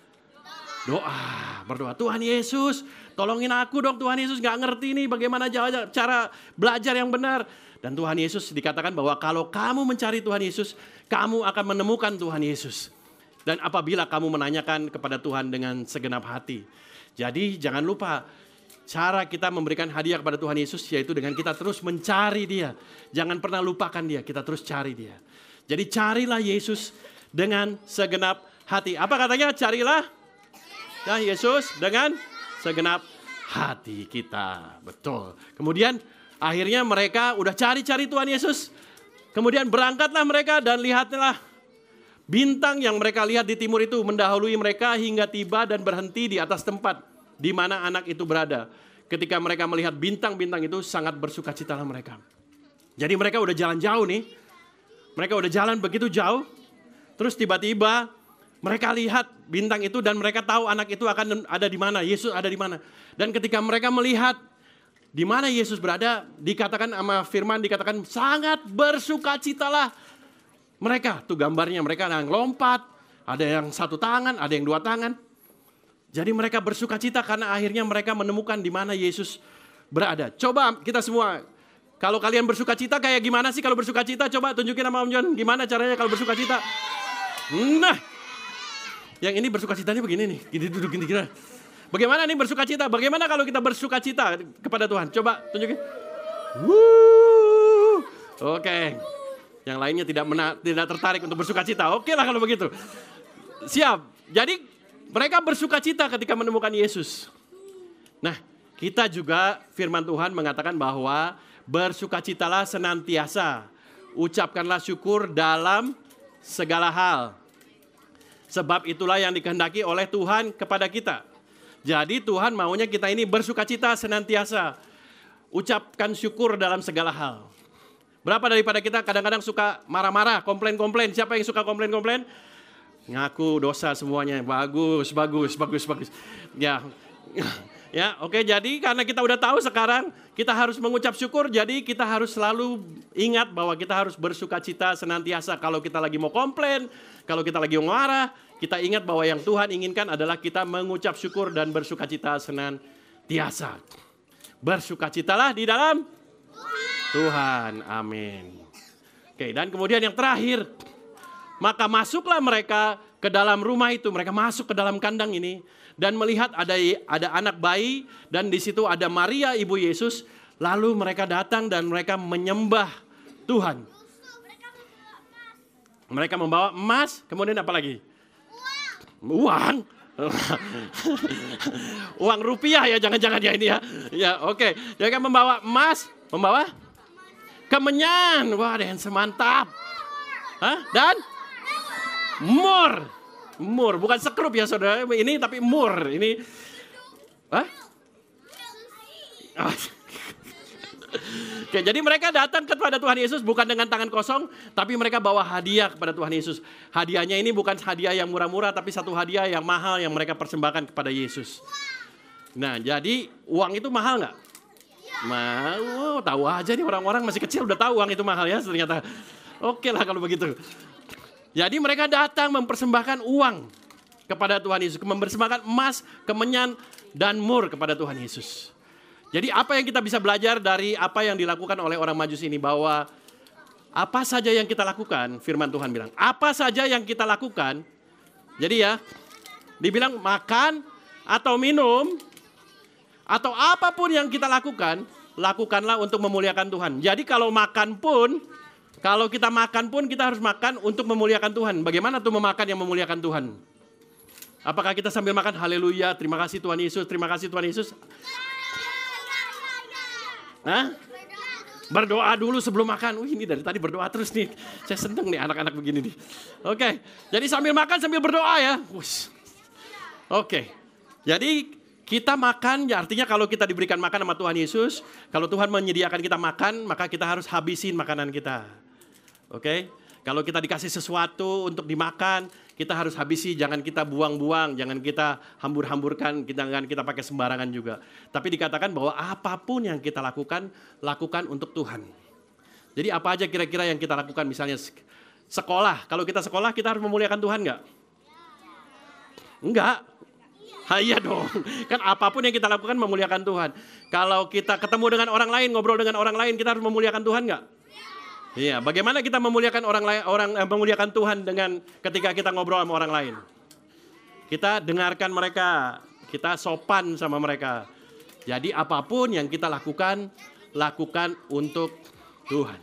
berdoa. Tuhan Yesus, tolongin aku dong Tuhan Yesus, gak ngerti nih bagaimana cara belajar yang benar. Dan Tuhan Yesus dikatakan bahwa kalau kamu mencari Tuhan Yesus, kamu akan menemukan Tuhan Yesus. Dan apabila kamu menanyakan kepada Tuhan dengan segenap hati. Jadi jangan lupa, cara kita memberikan hadiah kepada Tuhan Yesus yaitu dengan kita terus mencari Dia. Jangan pernah lupakan Dia, kita terus cari Dia. Jadi carilah Yesus dengan segenap hati. Apa katanya? Carilah ya Yesus dengan segenap hati kita. Betul. Kemudian akhirnya mereka udah cari-cari Tuhan Yesus. Kemudian berangkatlah mereka dan lihatlah bintang yang mereka lihat di timur itu mendahului mereka hingga tiba dan berhenti di atas tempat di mana anak itu berada. Ketika mereka melihat bintang-bintang itu sangat bersukacitalah mereka. Jadi mereka udah jalan jauh nih. Mereka udah jalan begitu jauh. Terus tiba-tiba mereka lihat bintang itu dan mereka tahu anak itu akan ada di mana. Yesus ada di mana. Dan ketika mereka melihat di mana Yesus berada, dikatakan sama firman dikatakan sangat bersukacitalah mereka. Tuh gambarnya, mereka yang lompat, ada yang 1 tangan, ada yang 2 tangan. Jadi mereka bersukacita karena akhirnya mereka menemukan di mana Yesus berada. Coba kita semua, kalau kalian bersukacita kayak gimana sih kalau bersukacita? Coba tunjukin sama Om John, gimana caranya kalau bersukacita? Nah, yang ini bersukacitanya begini nih, gini duduk gini kira. Bagaimana nih bersukacita? Bagaimana kalau kita bersukacita kepada Tuhan? Coba tunjukin. Oke. Yang lainnya tidak tertarik untuk bersukacita. Oke lah kalau begitu. Siap. Jadi mereka bersukacita ketika menemukan Yesus. Nah, kita juga firman Tuhan mengatakan bahwa bersukacitalah senantiasa. Ucapkanlah syukur dalam segala hal. Sebab itulah yang dikehendaki oleh Tuhan kepada kita. Jadi Tuhan maunya kita ini bersukacita senantiasa. Ucapkan syukur dalam segala hal. Berapa daripada kita kadang-kadang suka marah-marah, komplain-komplain. Siapa yang suka komplain-komplain? Ngaku dosa semuanya. Bagus. Ya, Ya, oke. Jadi karena kita udah tahu sekarang kita harus mengucap syukur, jadi kita harus selalu ingat bahwa kita harus bersukacita senantiasa. Kalau kita lagi mau komplain, kalau kita lagi mau marah, kita ingat bahwa yang Tuhan inginkan adalah kita mengucap syukur dan bersukacita senantiasa. Bersukacitalah di dalam Tuhan. Amin. Oke, dan kemudian yang terakhir, maka masuklah mereka ke dalam rumah itu. Mereka masuk ke dalam kandang ini dan melihat ada anak bayi dan di situ ada Maria ibu Yesus. Lalu mereka datang dan mereka menyembah Tuhan. Mereka membawa emas, kemudian apa lagi? Uang. Uang rupiah ya, jangan-jangan ya ini ya. Ya, oke. Mereka membawa emas, membawa kemenyan. Wah, dan semantap. Hah? Dan mur, bukan sekrup ya saudara. Ini tapi mur. Ini, hah? Oke, jadi mereka datang kepada Tuhan Yesus bukan dengan tangan kosong, tapi mereka bawa hadiah kepada Tuhan Yesus. Hadiahnya ini bukan hadiah yang murah-murah, tapi satu hadiah yang mahal yang mereka persembahkan kepada Yesus. Nah, jadi uang itu mahal nggak? Mau, tahu aja nih orang-orang masih kecil udah tahu uang itu mahal ya ternyata. Oke lah kalau begitu. Jadi mereka datang mempersembahkan uang kepada Tuhan Yesus, mempersembahkan emas, kemenyan, dan mur kepada Tuhan Yesus. Jadi apa yang kita bisa belajar dari apa yang dilakukan oleh orang Majus ini, bahwa apa saja yang kita lakukan, firman Tuhan bilang, apa saja yang kita lakukan, jadi ya, dibilang makan atau minum, atau apapun yang kita lakukan, lakukanlah untuk memuliakan Tuhan. Jadi kalau makan pun, kalau kita makan pun kita harus makan untuk memuliakan Tuhan. Bagaimana tuh memakan yang memuliakan Tuhan? Apakah kita sambil makan, haleluya, terima kasih Tuhan Yesus, terima kasih Tuhan Yesus? Hah? Berdoa dulu sebelum makan. Ini dari tadi berdoa terus nih. Saya seneng nih anak-anak begini nih. Oke, jadi sambil makan sambil berdoa ya. Oke, jadi kita makan, ya artinya kalau kita diberikan makan sama Tuhan Yesus, kalau Tuhan menyediakan kita makan, maka kita harus habisin makanan kita. Oke, kalau kita dikasih sesuatu untuk dimakan, kita harus habisi, jangan kita buang-buang, jangan kita hambur-hamburkan, jangan kita pakai sembarangan juga. Tapi dikatakan bahwa apapun yang kita lakukan, lakukan untuk Tuhan. Jadi apa aja kira-kira yang kita lakukan, misalnya sekolah. Kalau kita sekolah, kita harus memuliakan Tuhan nggak? Enggak. Iya dong, kan apapun yang kita lakukan memuliakan Tuhan. Kalau kita ketemu dengan orang lain, ngobrol dengan orang lain, kita harus memuliakan Tuhan nggak? Iya, bagaimana kita memuliakan memuliakan Tuhan dengan ketika kita ngobrol sama orang lain? Kita dengarkan mereka, kita sopan sama mereka. Jadi apapun yang kita lakukan, lakukan untuk Tuhan.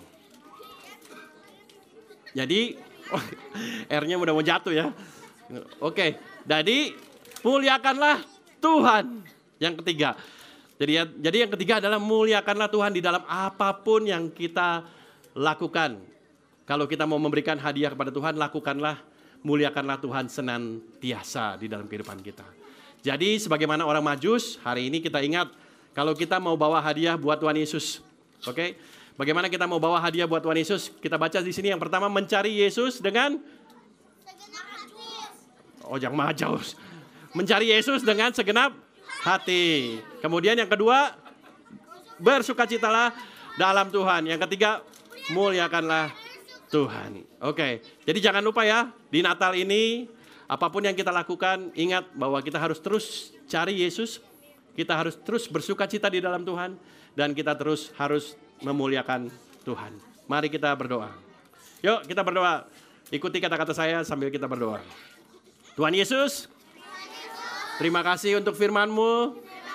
Jadi, R-nya udah mau jatuh ya. Oke, jadi muliakanlah Tuhan. Yang ketiga. Jadi yang ketiga adalah muliakanlah Tuhan di dalam apapun yang kita lakukan. Kalau kita mau memberikan hadiah kepada Tuhan, lakukanlah, muliakanlah Tuhan senantiasa di dalam kehidupan kita. Jadi sebagaimana orang Majus, hari ini kita ingat kalau kita mau bawa hadiah buat Tuhan Yesus. Oke? Bagaimana kita mau bawa hadiah buat Tuhan Yesus? Kita baca di sini yang pertama, mencari Yesus dengan jangan jauh. Mencari Yesus dengan segenap hati. Kemudian yang kedua, bersukacitalah dalam Tuhan. Yang ketiga, muliakanlah Tuhan. Oke, jadi jangan lupa ya, di Natal ini apapun yang kita lakukan, ingat bahwa kita harus terus cari Yesus, kita harus terus bersukacita di dalam Tuhan, dan kita terus harus memuliakan Tuhan. Mari kita berdoa. Yuk kita berdoa, ikuti kata-kata saya sambil kita berdoa. Tuhan Yesus, terima kasih untuk firman-Mu.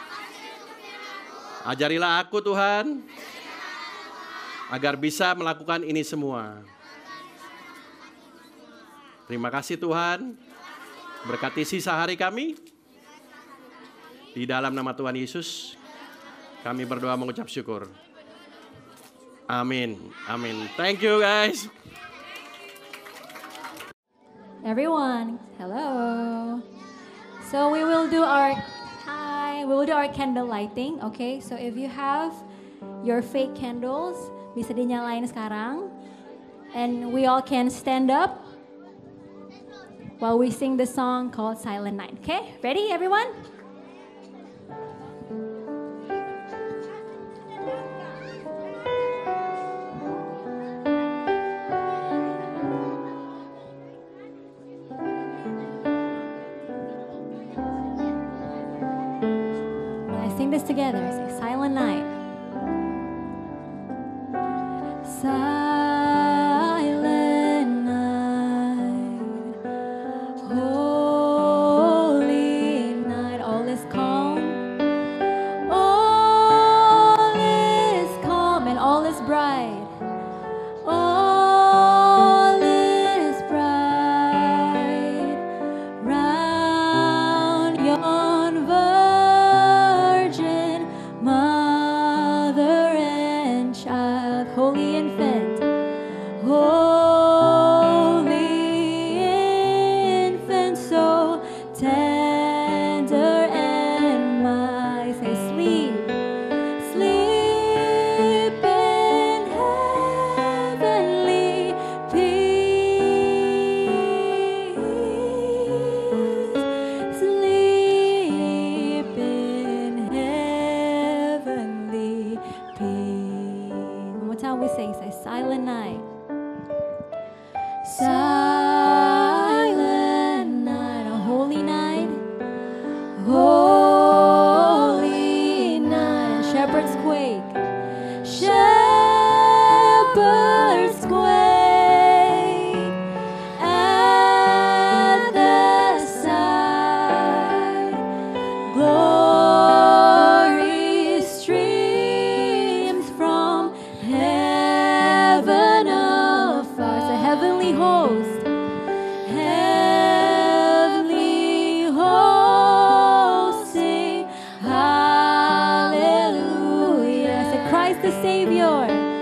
Ajarilah aku Tuhan, agar bisa melakukan ini semua. Terima kasih Tuhan. Berkati sisa hari kami. Di dalam nama Tuhan Yesus, kami berdoa mengucap syukur. Amin. Amin. Thank you guys. Everyone, hello. So we will do our candle lighting, okay? So if you have your fake candles, bisa dinyalain sekarang. And we all can stand up while we sing the song called Silent Night. Okay, ready everyone? this together. Say silent night. Silent night, holy night, all is calm. All is calm and all is bright. All is bright round yon virgin mother and child, holy infant, so tender and mild. Say sleep, sleep in heavenly peace. Sleep in heavenly peace. One more time we sing, say silent night. Silent night, a holy night. Holy night, shepherds quake. Shepherds quake at the sight. Glory streams from heaven afar. It's a heavenly host. Heavenly host sing hallelujah. Say Christ the Savior.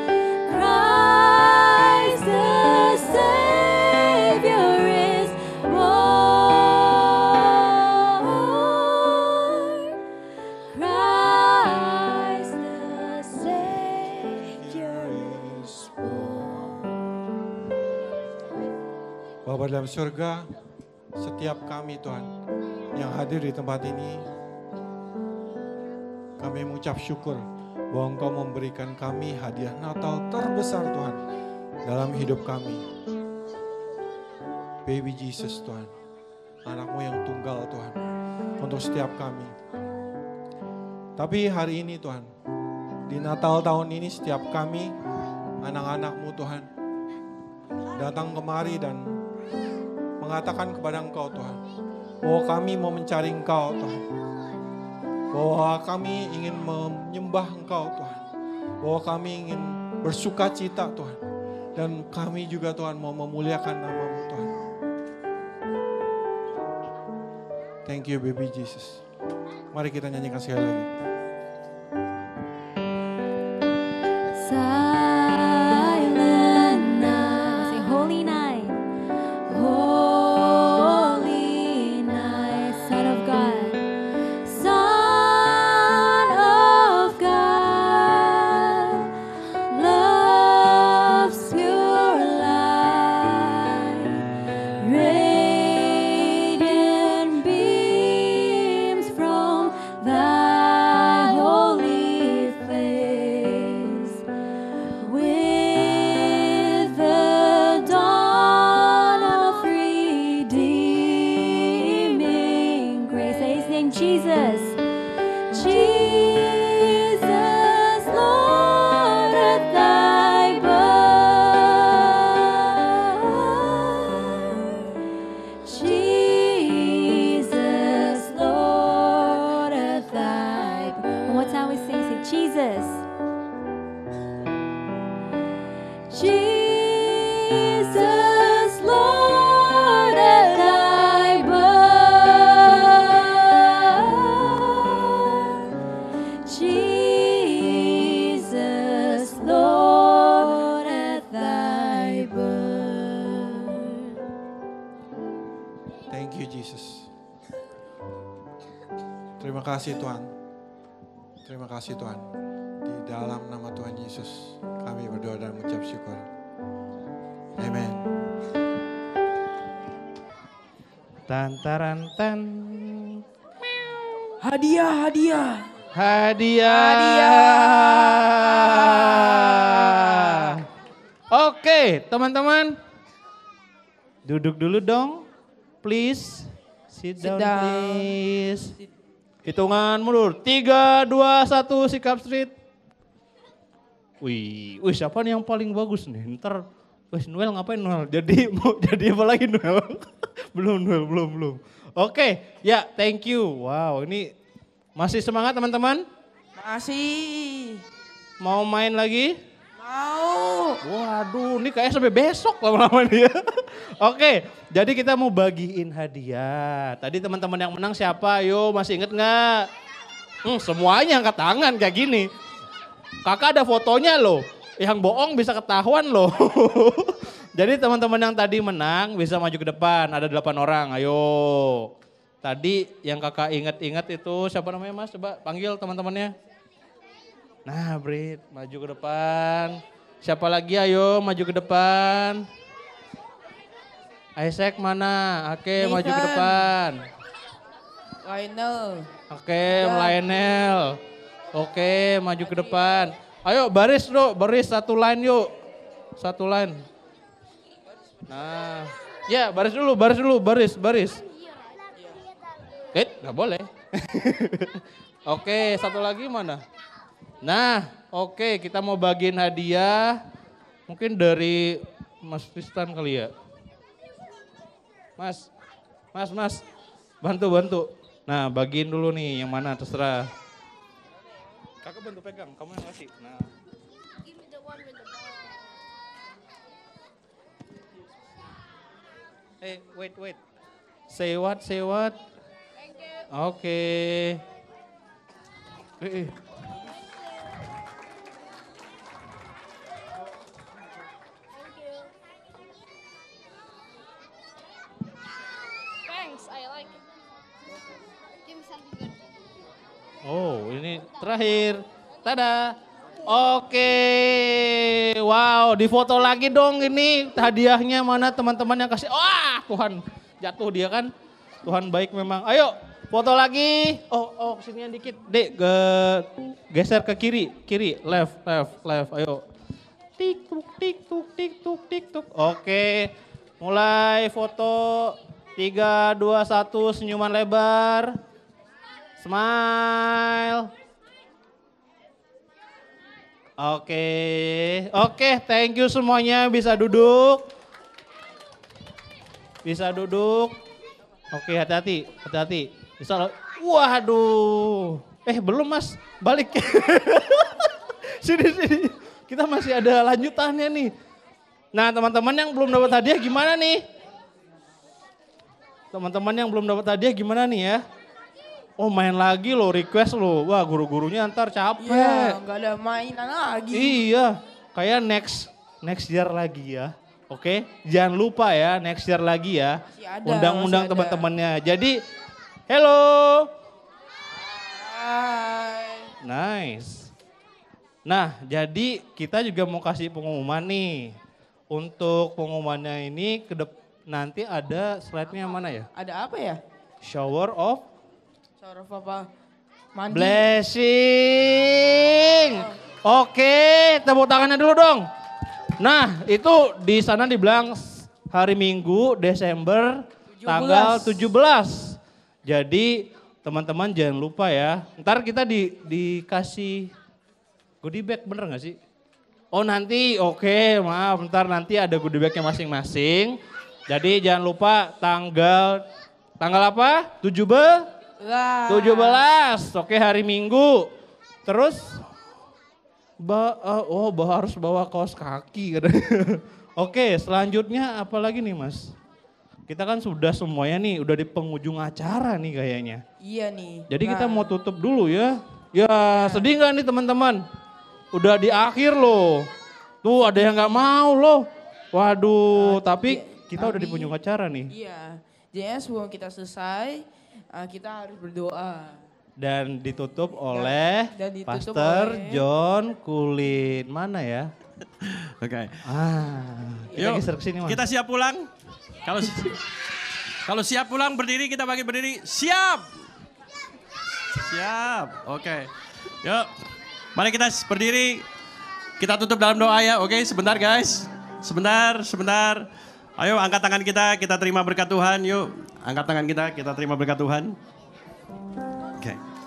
Christ the Savior is born. Christ the Savior is born. Bapa dalam surga, setiap kami Tuhan yang hadir di tempat ini, kami mengucap syukur bahwa Engkau memberikan kami hadiah Natal terbesar Tuhan dalam hidup kami. Baby Jesus Tuhan, anakmu yang tunggal Tuhan, untuk setiap kami. Tapi hari ini Tuhan, di Natal tahun ini setiap kami, anak-anakmu Tuhan, datang kemari dan mengatakan kepada Engkau Tuhan, bahwa kami mau mencari Engkau Tuhan, bahwa kami ingin menyembah Engkau Tuhan, bahwa kami ingin bersuka cita Tuhan, dan kami juga Tuhan mau memuliakan nama-Mu Tuhan. Thank you baby Jesus. Mari kita nyanyikan sekali lagi. Silent night, say holy night. Holy night, Son of God. Son of God, love's pure light, radiant beams from thy holy face. With the dawn of redeeming grace, say his name, Jesus. Jesus, Lord, at thy birth. Jesus, Lord, at thy birth. One more time we sing, say Jesus. Jesus, Lord, at thy birth. Jesus, Lord, at thy birth. Thank you Jesus. Terima kasih Tuhan. Terima kasih Tuhan. Di dalam nama Tuhan Yesus kami berdoa dan mengucap syukur. Amen. Tantaran tan. Hadiah, hadiah. Hadiah. Oke, teman-teman. Duduk dulu dong. Please. Sit down, please. Hitungan mundur. 3, 2, 1, sikap street. Wih, siapa nih yang paling bagus nih? Ntar, Noel ngapain Noel? Mau jadi apa lagi Noel? belum. Oke, ya thank you. Wow, ini masih semangat teman-teman? Masih. Mau main lagi? Mau. Waduh, ini kayaknya sampai besok lama-lama nih ya. Oke, jadi kita mau bagiin hadiah. Tadi teman-teman yang menang siapa? Yo, masih inget nggak? Semuanya angkat tangan kayak gini. Kakak ada fotonya loh. Yang bohong bisa ketahuan loh. Jadi teman-teman yang tadi menang bisa maju ke depan. Ada 8 orang, ayo. Tadi yang kakak inget-inget itu siapa namanya mas? Coba panggil teman-temannya. Nah Brit, maju ke depan. Siapa lagi ayo maju ke depan. Isaac mana? Oke, maju ke depan. Lionel. Oke, Lionel. Oke, maju ke depan. Ayo baris bro, baris satu line yuk. Satu line. Nah, ya baris dulu, baris. Nggak boleh. Oke, satu lagi mana? Nah, oke kita mau bagiin hadiah. Mungkin dari Mas Tristan kali ya. Mas. Bantu. Nah, bagiin dulu nih yang mana terserah. Kakak bantu pegang, kamu yang kasih. Nah. Wait. Say what? Oke. Thanks, I like it. Give me something good. Oh, ini terakhir. Tada. Oke. Wow, difoto lagi dong ini hadiahnya mana teman-teman yang kasih. Wah, Tuhan jatuh dia kan. Tuhan baik memang. Ayo, foto lagi. Oh, kesinian dikit. Dek, geser ke kiri, left. Ayo. Tik tuk. Oke. Mulai foto. 3, 2, 1, senyuman lebar. Smile. Oke, thank you semuanya. Bisa duduk. Oke, hati-hati. Bisa. Waduh. Belum mas, balik. Sini. Kita masih ada lanjutannya nih. Nah, teman-teman yang belum dapat hadiah gimana nih? Ya? Oh, main lagi loh, request loh. Wah, guru-gurunya ntar capek. Iya, nggak ada mainan lagi. Iya, kayak next year lagi ya. Oke, jangan lupa ya next year lagi ya. Undang-undang teman-temannya. Jadi, hello. Hai. Nice. Nah, jadi kita juga mau kasih pengumuman nih. Untuk pengumumannya ini nanti ada slide-nya mana ya? Ada apa ya? Shower of apa? Mandi. Blessing. Oke, tepuk tangannya dulu dong. Nah, itu di sana dibilang hari Minggu Desember 17. Tanggal 17. Jadi teman-teman jangan lupa ya. Ntar kita dikasih goodie bag, bener gak sih? Oh nanti, oke, maaf. Ntar nanti ada goodie bagnya masing-masing. Jadi jangan lupa tanggal apa? 17. Oke, hari Minggu. Terus harus bawa kaos kaki. Oke, selanjutnya apa lagi nih mas? Kita kan sudah semuanya nih, udah di penghujung acara nih kayaknya. Iya nih. Jadi kita mau tutup dulu ya. Ya sedih gak nih teman-teman? Udah di akhir loh. Tuh ada yang gak mau loh. Waduh, tapi kita udah di penghujung acara nih. Iya, jadi sebelum kita selesai, kita harus berdoa. Dan ditutup oleh Pastor John Kulin. Mana ya? Oke. Kita geser ke sini mas. Kita siap pulang? Kalau siap pulang berdiri, kita bagi berdiri. Siap. Oke. Yuk. Mari kita berdiri. Kita tutup dalam doa ya. Oke, sebentar guys. Sebentar. Ayo angkat tangan kita terima berkat Tuhan. Yuk, angkat tangan kita terima berkat Tuhan. Oke.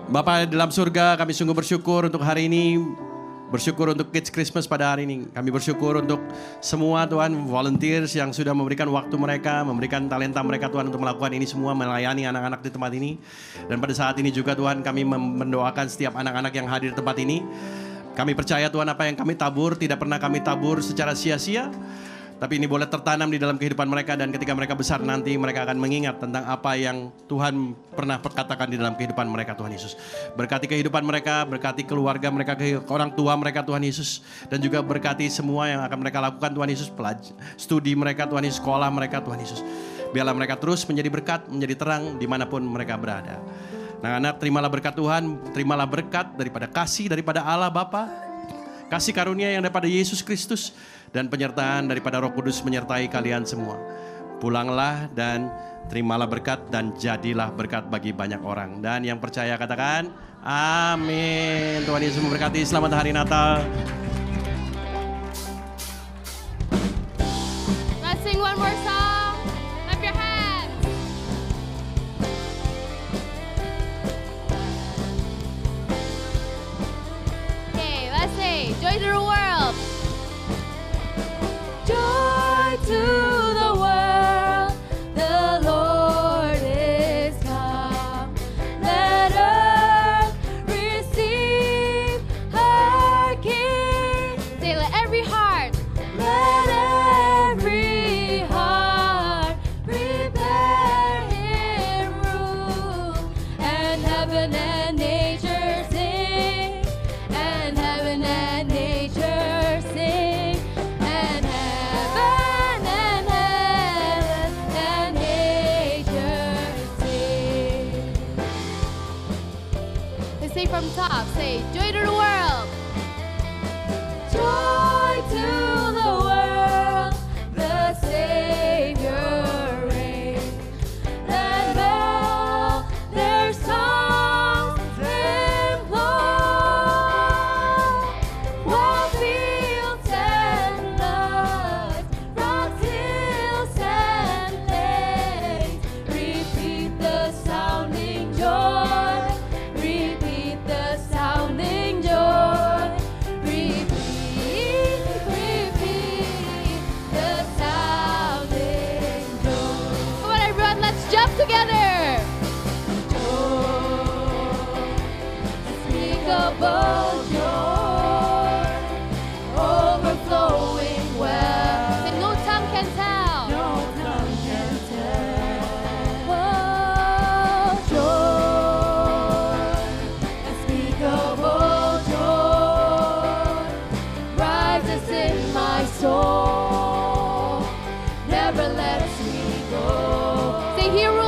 Bapa dalam surga, kami sungguh bersyukur untuk hari ini. Bersyukur untuk Kids Christmas pada hari ini. Kami bersyukur untuk semua Tuhan volunteers yang sudah memberikan waktu mereka, memberikan talenta mereka Tuhan untuk melakukan ini semua, melayani anak-anak di tempat ini. Dan pada saat ini juga Tuhan kami mendoakan setiap anak-anak yang hadir di tempat ini. Kami percaya Tuhan apa yang kami tabur tidak pernah kami tabur secara sia-sia. Tapi ini boleh tertanam di dalam kehidupan mereka dan ketika mereka besar nanti mereka akan mengingat tentang apa yang Tuhan pernah katakan di dalam kehidupan mereka Tuhan Yesus. Berkati kehidupan mereka, berkati keluarga mereka, orang tua mereka Tuhan Yesus. Dan juga berkati semua yang akan mereka lakukan Tuhan Yesus. Studi mereka Tuhan Yesus, sekolah mereka Tuhan Yesus. Biarlah mereka terus menjadi berkat, menjadi terang dimanapun mereka berada. Nah anak terimalah berkat Tuhan, terimalah berkat daripada kasih daripada Allah Bapa. Kasih karunia yang daripada Yesus Kristus. Dan penyertaan daripada Roh Kudus menyertai kalian semua. Pulanglah dan terimalah berkat dan jadilah berkat bagi banyak orang. Dan yang percaya katakan, amin. Tuhan Yesus memberkati. Selamat Hari Natal. Let's sing one more song. Clap your hands. Okay, let's say, joy to the world. Joy to the world, the Lord is come. Let earth receive her King. Say, let every heart prepare Him room. And heaven and nature sing, and heaven and nature sing. say from top, say joy to the world. Joy to the world, the Savior reigns. Let all their songs implore. While fields and floods, rocks, hills and plains, repeat the sounding joy. Together. Unspeakable joy, overflowing well. That no tongue can tell. No tongue can tell. Oh, joy, unspeakable joy, rises in my soul, never lets me go. Say here.